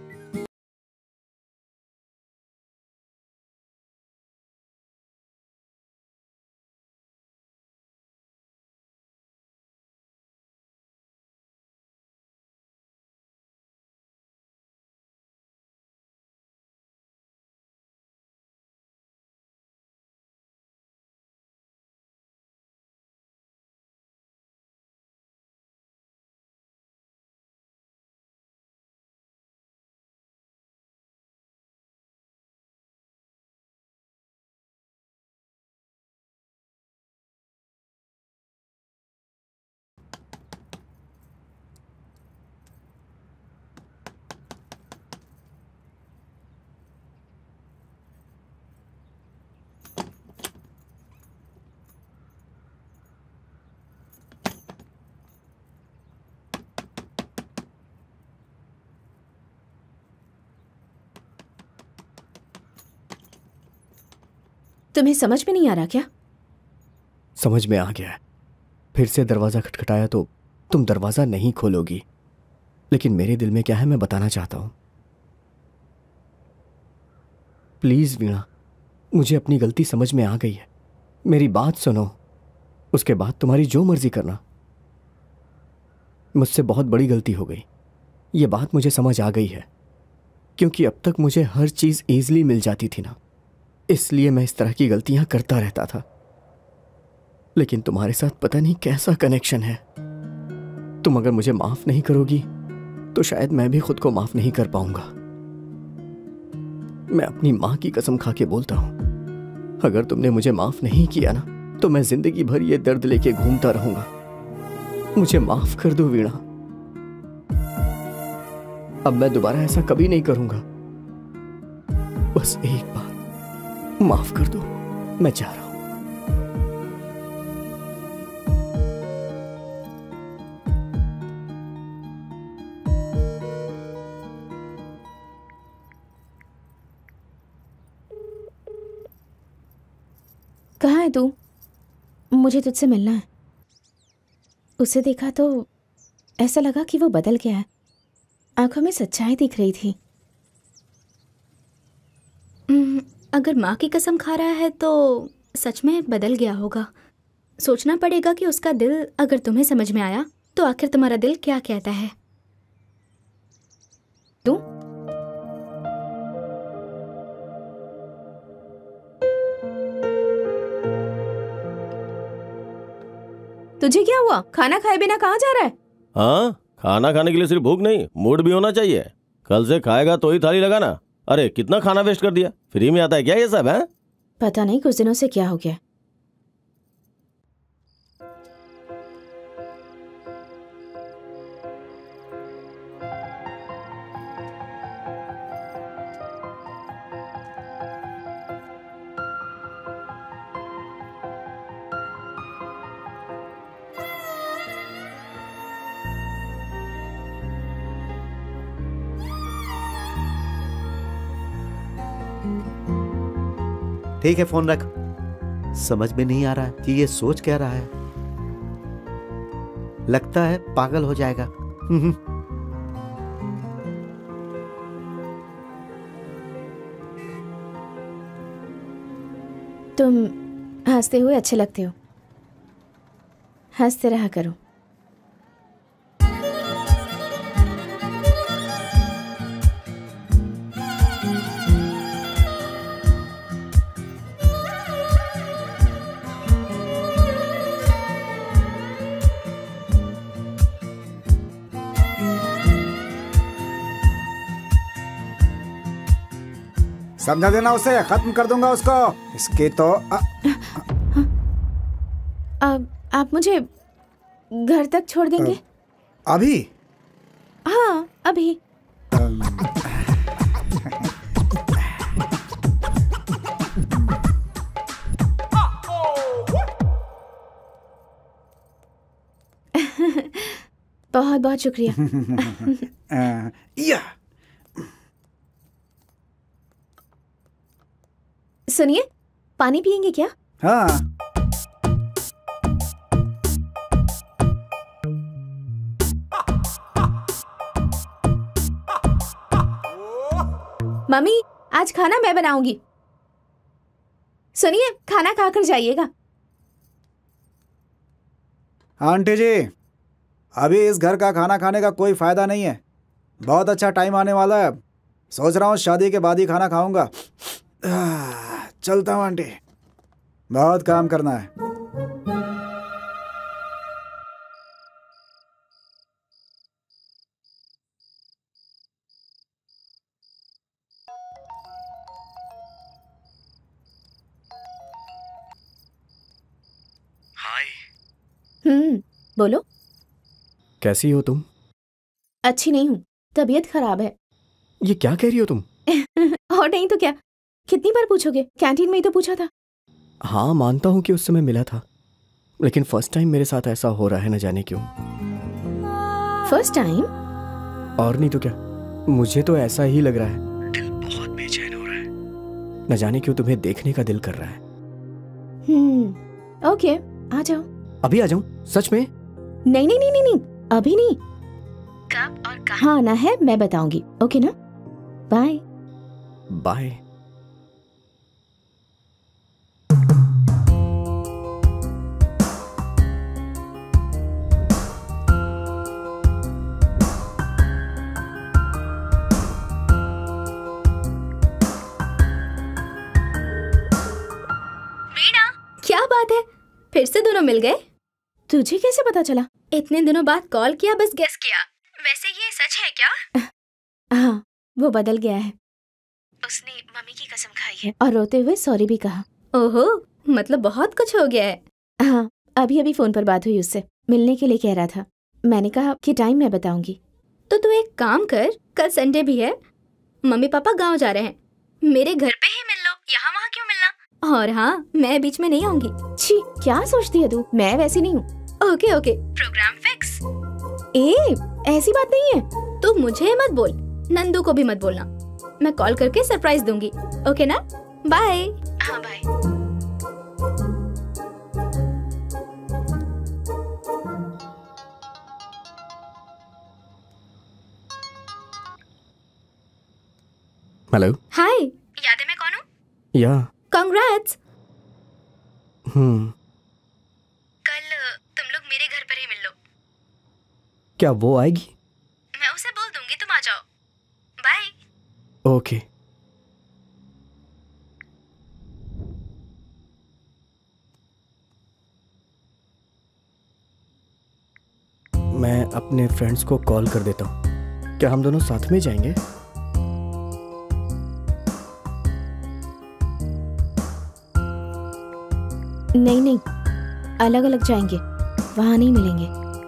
तुम्हें समझ में नहीं आ रहा क्या? समझ में आ गया है। फिर से दरवाजा खटखटाया तो तुम दरवाजा नहीं खोलोगी, लेकिन मेरे दिल में क्या है मैं बताना चाहता हूं। प्लीज वीणा, मुझे अपनी गलती समझ में आ गई है। मेरी बात सुनो, उसके बाद तुम्हारी जो मर्जी करना। मुझसे बहुत बड़ी गलती हो गई, ये बात मुझे समझ आ गई है, क्योंकि अब तक मुझे हर चीज इजीली मिल जाती थी ना, इसलिए मैं इस तरह की गलतियां करता रहता था। लेकिन तुम्हारे साथ पता नहीं कैसा कनेक्शन है। तुम अगर मुझे माफ नहीं करोगी तो शायद मैं भी खुद को माफ नहीं कर पाऊंगा। मैं अपनी मां की कसम खा के बोलता हूं, अगर तुमने मुझे माफ नहीं किया ना तो मैं जिंदगी भर ये दर्द लेके घूमता रहूंगा। मुझे माफ कर दो वीणा, अब मैं दोबारा ऐसा कभी नहीं करूंगा। बस एक बार माफ कर दो, मैं जा रहा हूं। कहाँ है तू? मुझे तुझसे मिलना है। उसे देखा तो ऐसा लगा कि वो बदल गया है। आंखों में सच्चाई दिख रही थी। अगर माँ की कसम खा रहा है तो सच में बदल गया होगा। सोचना पड़ेगा कि उसका दिल अगर तुम्हें समझ में आया तो आखिर तुम्हारा दिल क्या कहता है। तू तुझे क्या हुआ? खाना खाए बिना कहाँ जा रहा है? हाँ, खाना खाने के लिए सिर्फ भूख नहीं, मूड भी होना चाहिए। कल से खाएगा तो ही थाली लगाना। अरे कितना खाना वेस्ट कर दिया, फ्री में आता है क्या ये सब? है पता नहीं कुछ दिनों से क्या हो गया। ठीक है, फोन रख। समझ में नहीं आ रहा कि ये सोच क्या रहा है। लगता है पागल हो जाएगा। तुम हंसते हुए अच्छे लगते हो, हंसते रहा करो। समझा देना उसे, खत्म कर दूंगा उसको। इसके तो आ... अब आप मुझे घर तक छोड़ देंगे? अभी? हाँ अभी। बहुत बहुत शुक्रिया। या सुनिए, पानी पियेंगे क्या? हाँ। मम्मी, आज खाना मैं बनाऊंगी। सुनिए, खाना खाकर जाइएगा। आंटी जी, अभी इस घर का खाना खाने का कोई फायदा नहीं है। बहुत अच्छा टाइम आने वाला है, सोच रहा हूँ शादी के बाद ही खाना खाऊंगा। चलता हूँ आंटी, बहुत काम करना है। हाय। हम्म, बोलो। कैसी हो तुम? अच्छी नहीं हूँ, तबीयत खराब है। ये क्या कह रही हो तुम? और नहीं तो क्या, कितनी बार पूछोगे? कैंटीन में ही तो पूछा था। हाँ मानता हूँ कि उस समय मिला था, लेकिन फर्स्ट टाइम मेरे साथ ऐसा हो रहा है, न जाने क्यों। First time? और नहीं तो क्या, मुझे तो ऐसा ही लग रहा है। दिल बहुत बेचैन हो रहा है, न जाने क्यों तुम्हें देखने का दिल कर रहा है। हम्म, ओके, आ जाओ। अभी आ जाऊं? सच में? नहीं नहीं नहीं नहीं, नहीं अभी नहीं। कब और कहाँ आना है मैं बताऊंगी, ओके ना? Bye bye. मीना, क्या बात है, फिर से दोनों मिल गए? तुझे कैसे पता चला? इतने दिनों बाद कॉल किया, बस गेस किया। वैसे ये सच है क्या? हाँ, वो बदल गया है। उसने मम्मी की कसम खाई है और रोते हुए सॉरी भी कहा। ओहो, मतलब बहुत कुछ हो गया है। हाँ, अभी अभी फोन पर बात हुई उससे, मिलने के लिए कह रहा था। मैंने कहा कि टाइम मैं बताऊंगी। तो तू एक काम कर, कल संडे भी है, मम्मी पापा गांव जा रहे हैं, मेरे घर पे ही मिल लो, यहाँ वहाँ क्यों मिलना। और हाँ, मैं बीच में नहीं आऊंगी। छी, क्या सोचती है तू, मैं वैसी नहीं हूँ। Okay okay, program fix. ए, ऐसी बात नहीं है। तू मुझे मत बोल, नंदू को भी मत बोलना, मैं कॉल करके सरप्राइज दूंगी, ओके ना? बाय। हाँ बाय। हेलो। हाय, याद है मैं कौन हूँ? या। कांग्रेट्स। हम्म। कल तुम लोग मेरे घर पर ही मिल लो। क्या वो आएगी? मैं उसे बोल दूंगी, तुम आ जाओ। बाय। ओके। मैं अपने फ्रेंड्स को कॉल कर देता हूँ। क्या हम दोनों साथ में जाएंगे? नहीं नहीं, अलग अलग जाएंगे, वहां नहीं मिलेंगे।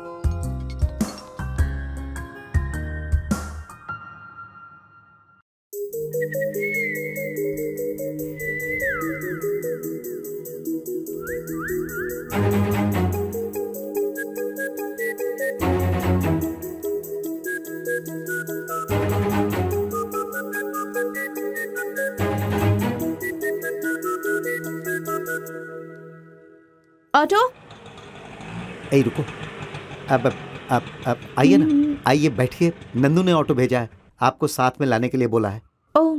ऑटो। ए रुको, अब अब अब आइए ना, आइए बैठिए। नंदू ने ऑटो भेजा है, आपको साथ में लाने के लिए बोला है। ओ,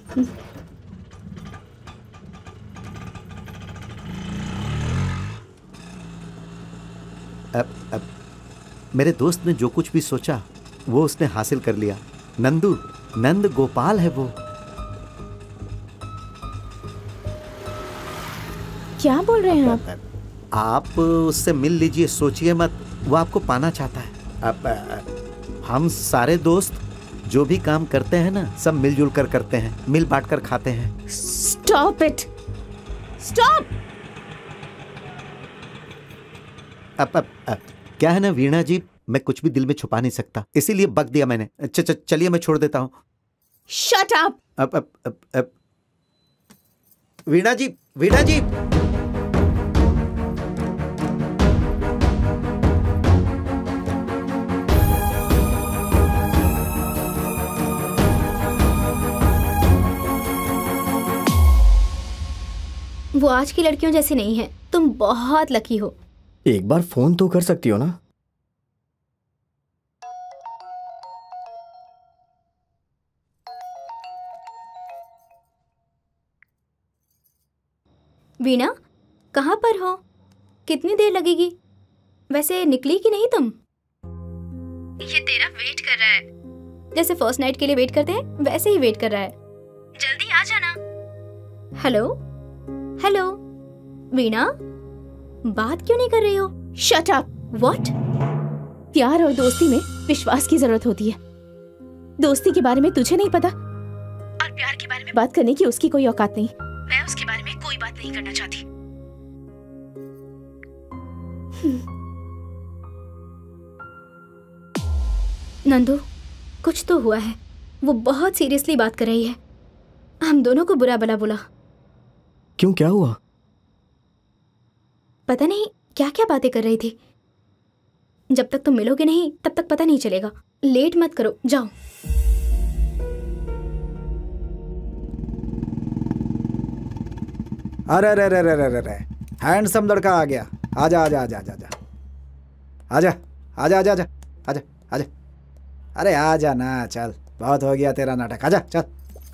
अब अब मेरे दोस्त ने जो कुछ भी सोचा वो उसने हासिल कर लिया। नंदू, नंद गोपाल है वो। क्या बोल रहे हैं आप? आप उससे मिल लीजिए, सोचिए मत, वो आपको पाना चाहता है। अब हम सारे दोस्त जो भी काम करते हैं ना सब मिलजुल कर करते हैं, मिल बांट कर खाते हैं। Stop it, stop. अब, अब, अब क्या है ना वीणा जी, मैं कुछ भी दिल में छुपा नहीं सकता, इसीलिए बक दिया मैंने। च, च, चलिए मैं छोड़ देता हूँ। Shut up. अब अब अब अब वीणा जी, वीणा जी। वो आज की लड़कियों जैसी नहीं है, तुम बहुत लकी हो। एक बार फोन तो कर सकती हो ना। वीणा, कहाँ पर हो? कितनी देर लगेगी? वैसे निकली कि नहीं तुम? ये तेरा वेट कर रहा है, जैसे फर्स्ट नाइट के लिए वेट करते हैं वैसे ही वेट कर रहा है। जल्दी आ जाना। हेलो हेलो वीणा, बात क्यों नहीं कर रही हो? Shut up. व्हाट? प्यार और दोस्ती में विश्वास की जरूरत होती है। दोस्ती के बारे में तुझे नहीं पता और प्यार के बारे में बात करने की उसकी कोई औकात नहीं। मैं उसके बारे में कोई बात नहीं करना चाहती। नंदू, कुछ तो हुआ है। वो बहुत सीरियसली बात कर रही है। हम दोनों को बुरा भला बुला। क्यों, क्या हुआ? पता नहीं क्या क्या बातें कर रही थी। जब तक तुम मिलोगे नहीं तब तक पता नहीं चलेगा। लेट मत करो, जाओ। अरे अरे अरे अरे अरे अरे, हैंडसम लड़का आ गया। आजा आजा आजा आजा आजा आजा आजा आजा आजा आजा आजा। अरे आजा ना, चल, बहुत हो गया तेरा नाटक, आजा चल।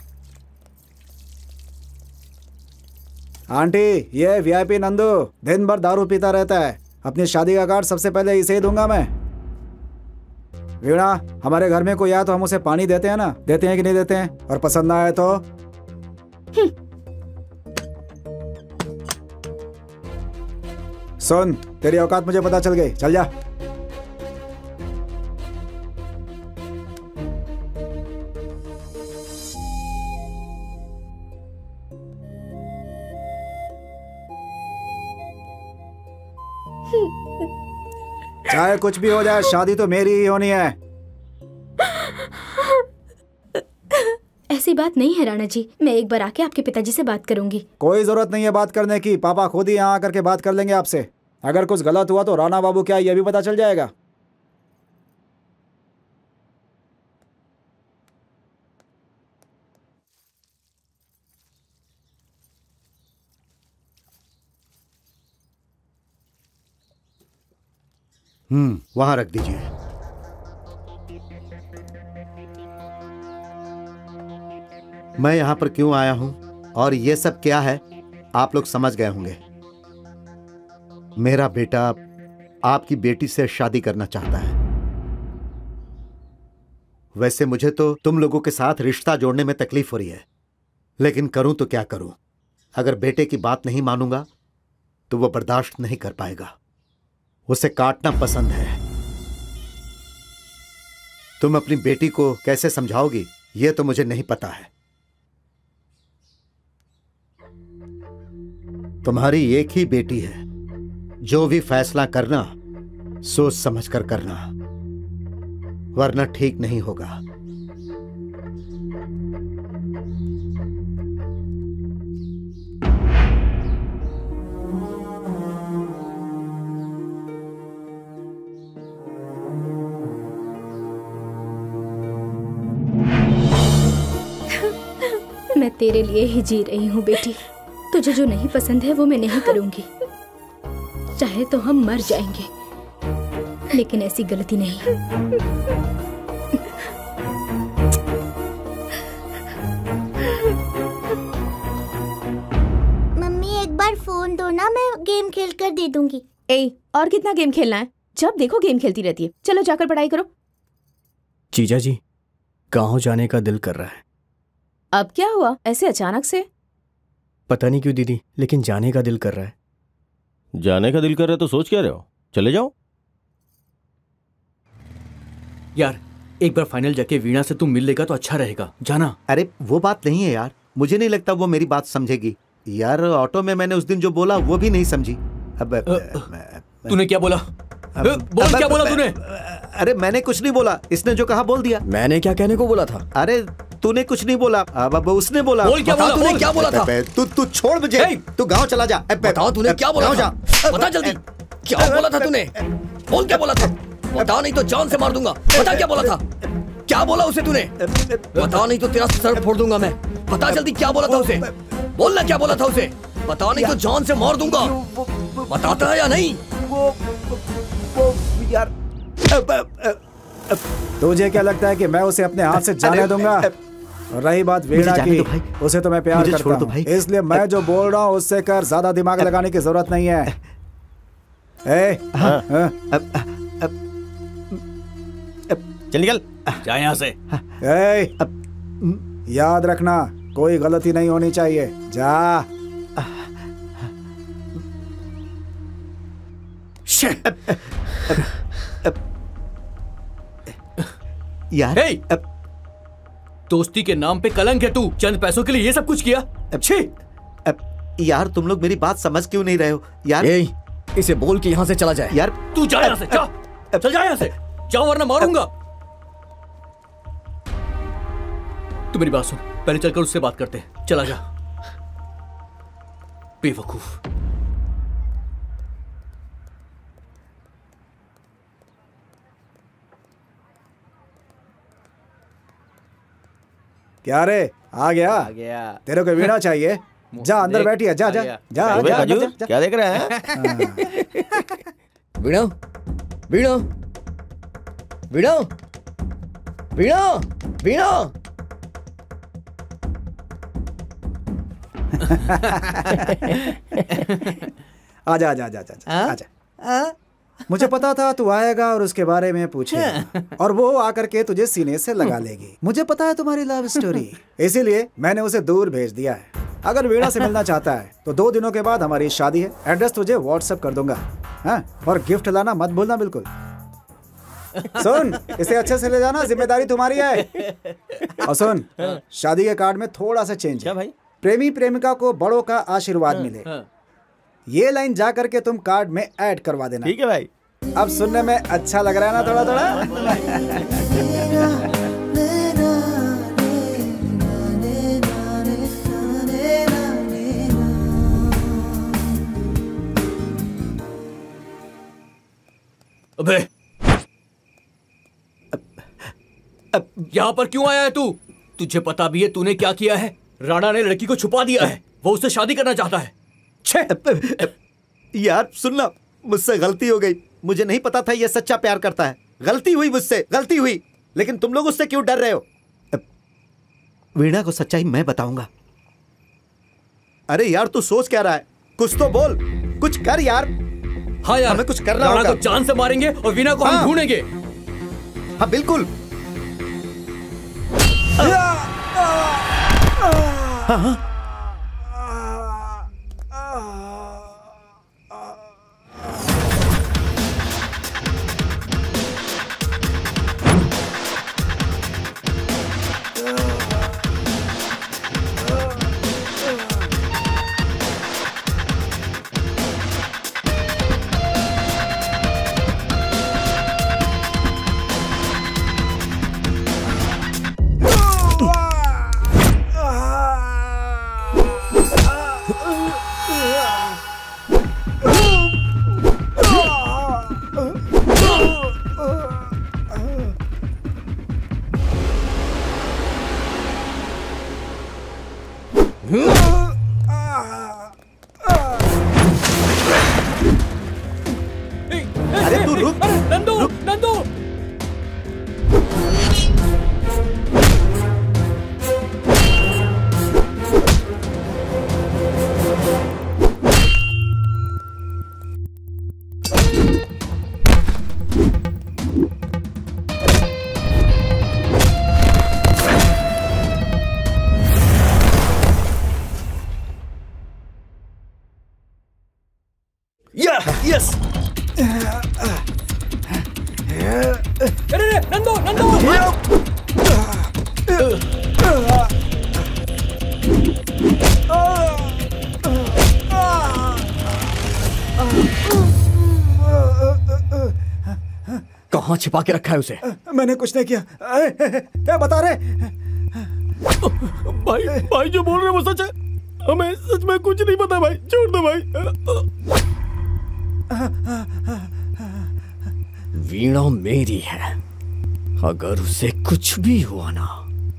आंटी, ये वीआईपी नंदू दिन भर दारू पीता रहता है। अपनी शादी का कार्ड सबसे पहले इसे ही दूंगा मैं। वीणा, हमारे घर में कोई आया तो हम उसे पानी देते हैं ना, देते हैं कि नहीं देते हैं? और पसंद ना आए तो सुन, तेरी औकात मुझे पता चल गई, चल जा। चाहे कुछ भी हो जाए, शादी तो मेरी ही होनी है। ऐसी बात नहीं है राणा जी, मैं एक बार आके आपके पिताजी से बात करूंगी। कोई जरूरत नहीं है बात करने की, पापा खुद ही यहाँ आकर के बात कर लेंगे आपसे। अगर कुछ गलत हुआ तो राणा बाबू क्या ये भी पता चल जाएगा। हम्म वहां रख दीजिए। मैं यहां पर क्यों आया हूं और ये सब क्या है, आप लोग समझ गए होंगे। मेरा बेटा आपकी बेटी से शादी करना चाहता है। वैसे मुझे तो तुम लोगों के साथ रिश्ता जोड़ने में तकलीफ हो रही है, लेकिन करूं तो क्या करूं। अगर बेटे की बात नहीं मानूंगा तो वो बर्दाश्त नहीं कर पाएगा। उसे काटना पसंद है। तुम अपनी बेटी को कैसे समझाओगी ये तो मुझे नहीं पता है। तुम्हारी एक ही बेटी है, जो भी फैसला करना सोच समझ कर करना, वरना ठीक नहीं होगा। मैं तेरे लिए ही जी रही हूँ बेटी। तुझे जो नहीं पसंद है वो मैं नहीं करूंगी, चाहे तो हम मर जाएंगे, लेकिन ऐसी गलती नहीं। मम्मी एक बार फोन दो ना, मैं गेम खेल कर दे दूंगी। ए, और कितना गेम खेलना है? जब देखो गेम खेलती रहती है। चलो जाकर पढ़ाई करो। जीजा जी, गांव जाने का दिल कर रहा है। अब क्या हुआ ऐसे अचानक से? पता नहीं क्यों दीदी, लेकिन जाने का दिल कर रहा है। जाने का दिल कर रहा है तो सोच क्या रहे हो, चले जाओ। यार एक बार फाइनल जाके वीणा से तुम मिल लेगा तो अच्छा रहेगा, जाना। अरे वो बात नहीं है यार, मुझे नहीं लगता वो मेरी बात समझेगी यार। ऑटो में मैंने उस दिन जो बोला वो भी नहीं समझी। अब तूने क्या बोला? बोल, क्या बोला तूने? अरे मैंने कुछ नहीं बोला, इसने जो कहा बोल दिया। मैंने क्या कहने को बोला था? अरे तूने कुछ नहीं बोला, अब अब उसने बोला। बोल, क्या बोला? तूने क्या बोला था? तू तू छोड़ मुझे, तू गाँव चला जा। बताओ तूने क्या बोला था? बता जल्दी, क्या बोला था तूने? बोल, क्या बोला था? बता नहीं तो जान से मार दूंगा। बता क्या बोला था? क्या बोला उसे तूने? बता नहीं तो तेरा सर फोड़ दूंगा मैं। बता जल्दी क्या बोला था उसे? बोलना क्या बोला था उसे? बता नहीं तो जान से मार दूंगा। बताता है या नहीं? वो, वो यार, तुझे क्या लगता है कि मैं उसे अपने हाथ से जाने दूंगा? और रही बात वीणा की, उसे तो मैं प्यार करता हूँ, इसलिए मैं जो बोल रहा हूँ उससे कर, ज्यादा दिमाग लगाने की जरूरत नहीं है। ए, हाँ, हाँ, अब, अब, अब, चल निकल, जा यहाँ से। ए, अब, याद रखना कोई गलती नहीं होनी चाहिए, जा। यार hey! दोस्ती के नाम पे कलंक है तू, चंद पैसों के लिए ये सब कुछ किया। अच्छे यार तुम लोग मेरी बात समझ क्यों नहीं रहे हो यार? ए, इसे बोल कि यहाँ से चला जाए। यार तू जा यहाँ से, जा, चल जा यहाँ से, जाओ वरना मारूंगा। तू मेरी बात सुन, पहले चलकर उससे बात करते हैं, चला जा। बेवकूफ। क्या रे, आ गया? आ गया। तेरे को वीणा चाहिए? जा अंदर बैठिए, जा जा जा, जा, जा, जा। क्या देख रहा है? वीणा, वीणा, वीणा, वीणा, वीणा। आजा आजा आजा आजा आजा। मुझे पता था तू आएगा और उसके बारे में पूछेगा और वो आकर के तुझे सीने से लगा लेगी। मुझे पता है तुम्हारी लव स्टोरी, इसीलिए मैंने उसे दूर भेज दिया है। अगर वीणा से मिलना चाहता है तो दो दिनों के बाद हमारी शादी है, एड्रेस तुझे व्हाट्सएप कर दूंगा। हाँ? और गिफ्ट लाना मत भूलना बिल्कुल। सुन, इसे अच्छे से ले जाना, जिम्मेदारी तुम्हारी है। और सुन, शादी के कार्ड में थोड़ा सा चेंज है भाई। प्रेमी प्रेमिका को बड़ों का आशीर्वाद मिले, ये लाइन जा करके तुम कार्ड में ऐड करवा देना। ठीक है भाई। अब सुनने में अच्छा लग रहा है ना थोड़ा थोड़ा? अबे यहाँ पर क्यों आया है तू? तुझे पता भी है तूने क्या किया है? राणा ने लड़की को छुपा दिया है, वो उससे शादी करना चाहता है। छे! यार सुनना, मुझसे गलती हो गई, मुझे नहीं पता था ये सच्चा प्यार करता है। गलती हुई मुझसे, गलती हुई, लेकिन तुम लोग उससे क्यों डर रहे हो? वीणा को सच्चाई मैं बताऊंगा। अरे यार तू सोच क्या रहा है? कुछ तो बोल, कुछ कर यार। हाँ यार, हमें कुछ करना राणा होगा। को जान से मारेंगे और वीणा को हाँ। हम ढूंढेंगे। हाँ बिल्कुल। हाँ हाँ। अरे तू रुक, नंदू, नंदू। या, यस। अरे है नंदू नंदू कहाँ छिपा के रखा है उसे? मैंने कुछ नहीं किया। क्या बता रहे? भाई भाई जो बोल रहे वो सच है। हमें सच में कुछ नहीं पता भाई, छोड़ दो भाई। वीणा मेरी है, अगर उसे कुछ भी हुआ ना।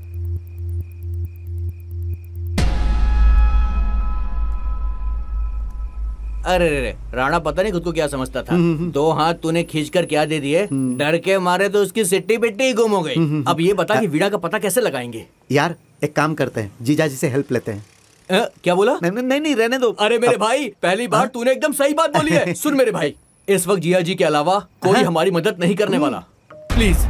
अरे रे रे, राणा पता नहीं खुद को क्या समझता था। दो हाथ तूने खींचकर क्या दे दिए, डर के मारे तो उसकी सिट्टी बिट्टी ही गुम हो गई। अब ये बता कि वीणा का पता कैसे लगाएंगे? यार एक काम करते हैं, जीजा जी से हेल्प लेते हैं। आ, क्या बोला? नहीं नहीं नहीं रहने दो। अरे मेरे भाई, पहली बार तूने एकदम सही बात बोली है। सुन मेरे भाई, इस वक्त जिया जी के अलावा कोई हमारी मदद नहीं करने वाला। प्लीज।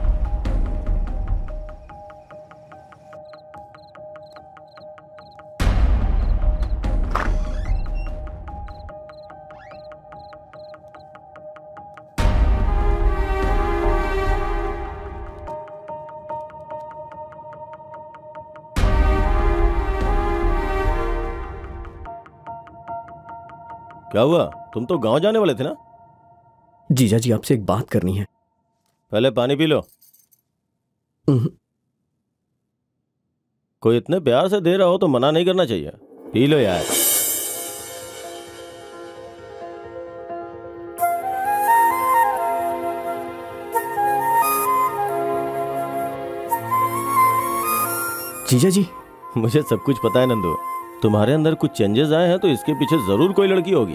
क्या हुआ? तुम तो गांव जाने वाले थे ना? जीजा जी आपसे एक बात करनी है। पहले पानी पी लो। कोई इतने प्यार से दे रहा हो तो मना नहीं करना चाहिए। पी लो यार। जीजा जी मुझे सब कुछ पता है नंदू। तुम्हारे अंदर कुछ चेंजेस आए हैं तो इसके पीछे जरूर कोई लड़की होगी।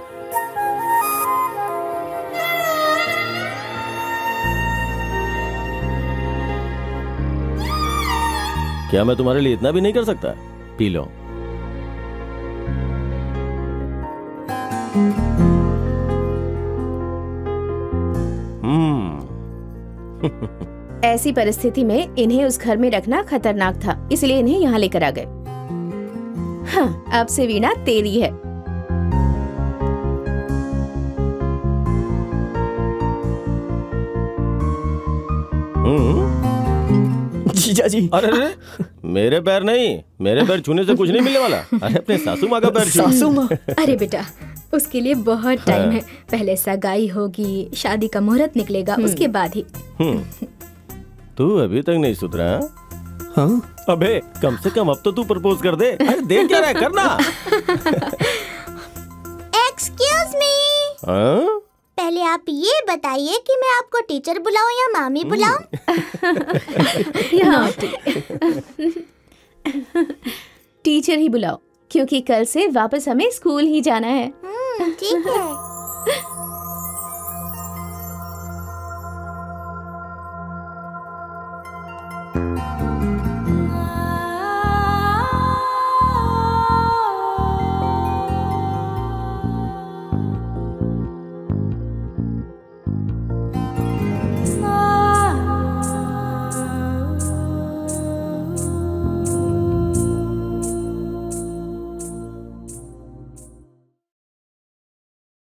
क्या मैं तुम्हारे लिए इतना भी नहीं कर सकता? पी लो। हम्म। ऐसी परिस्थिति में इन्हें उस घर में रखना खतरनाक था, इसलिए इन्हें यहाँ लेकर आ गए। हाँ, अब से वीणा तेरी है। जीजा जी। अरे अरे मेरे पैर नहीं, मेरे पैर छूने से कुछ नहीं मिलने वाला। अरे अपने सासू माँ का पैर छू। सासू माँ? अरे बेटा, उसके लिए बहुत टाइम है। पहले सगाई होगी, शादी का मुहूर्त निकलेगा, उसके बाद ही। तू अभी तक नहीं सुधरा? हाँ? अबे कम से कम अब तो तू प्रपोज कर दे। अरे देख क्या रहा है, करना। एक्सक्यूज मी, हाँ? पहले आप ये बताइए कि मैं आपको टीचर बुलाऊं या मामी बुलाऊं? टीचर ही बुलाओ, क्योंकि कल से वापस हमें स्कूल ही जाना है। ठीक है।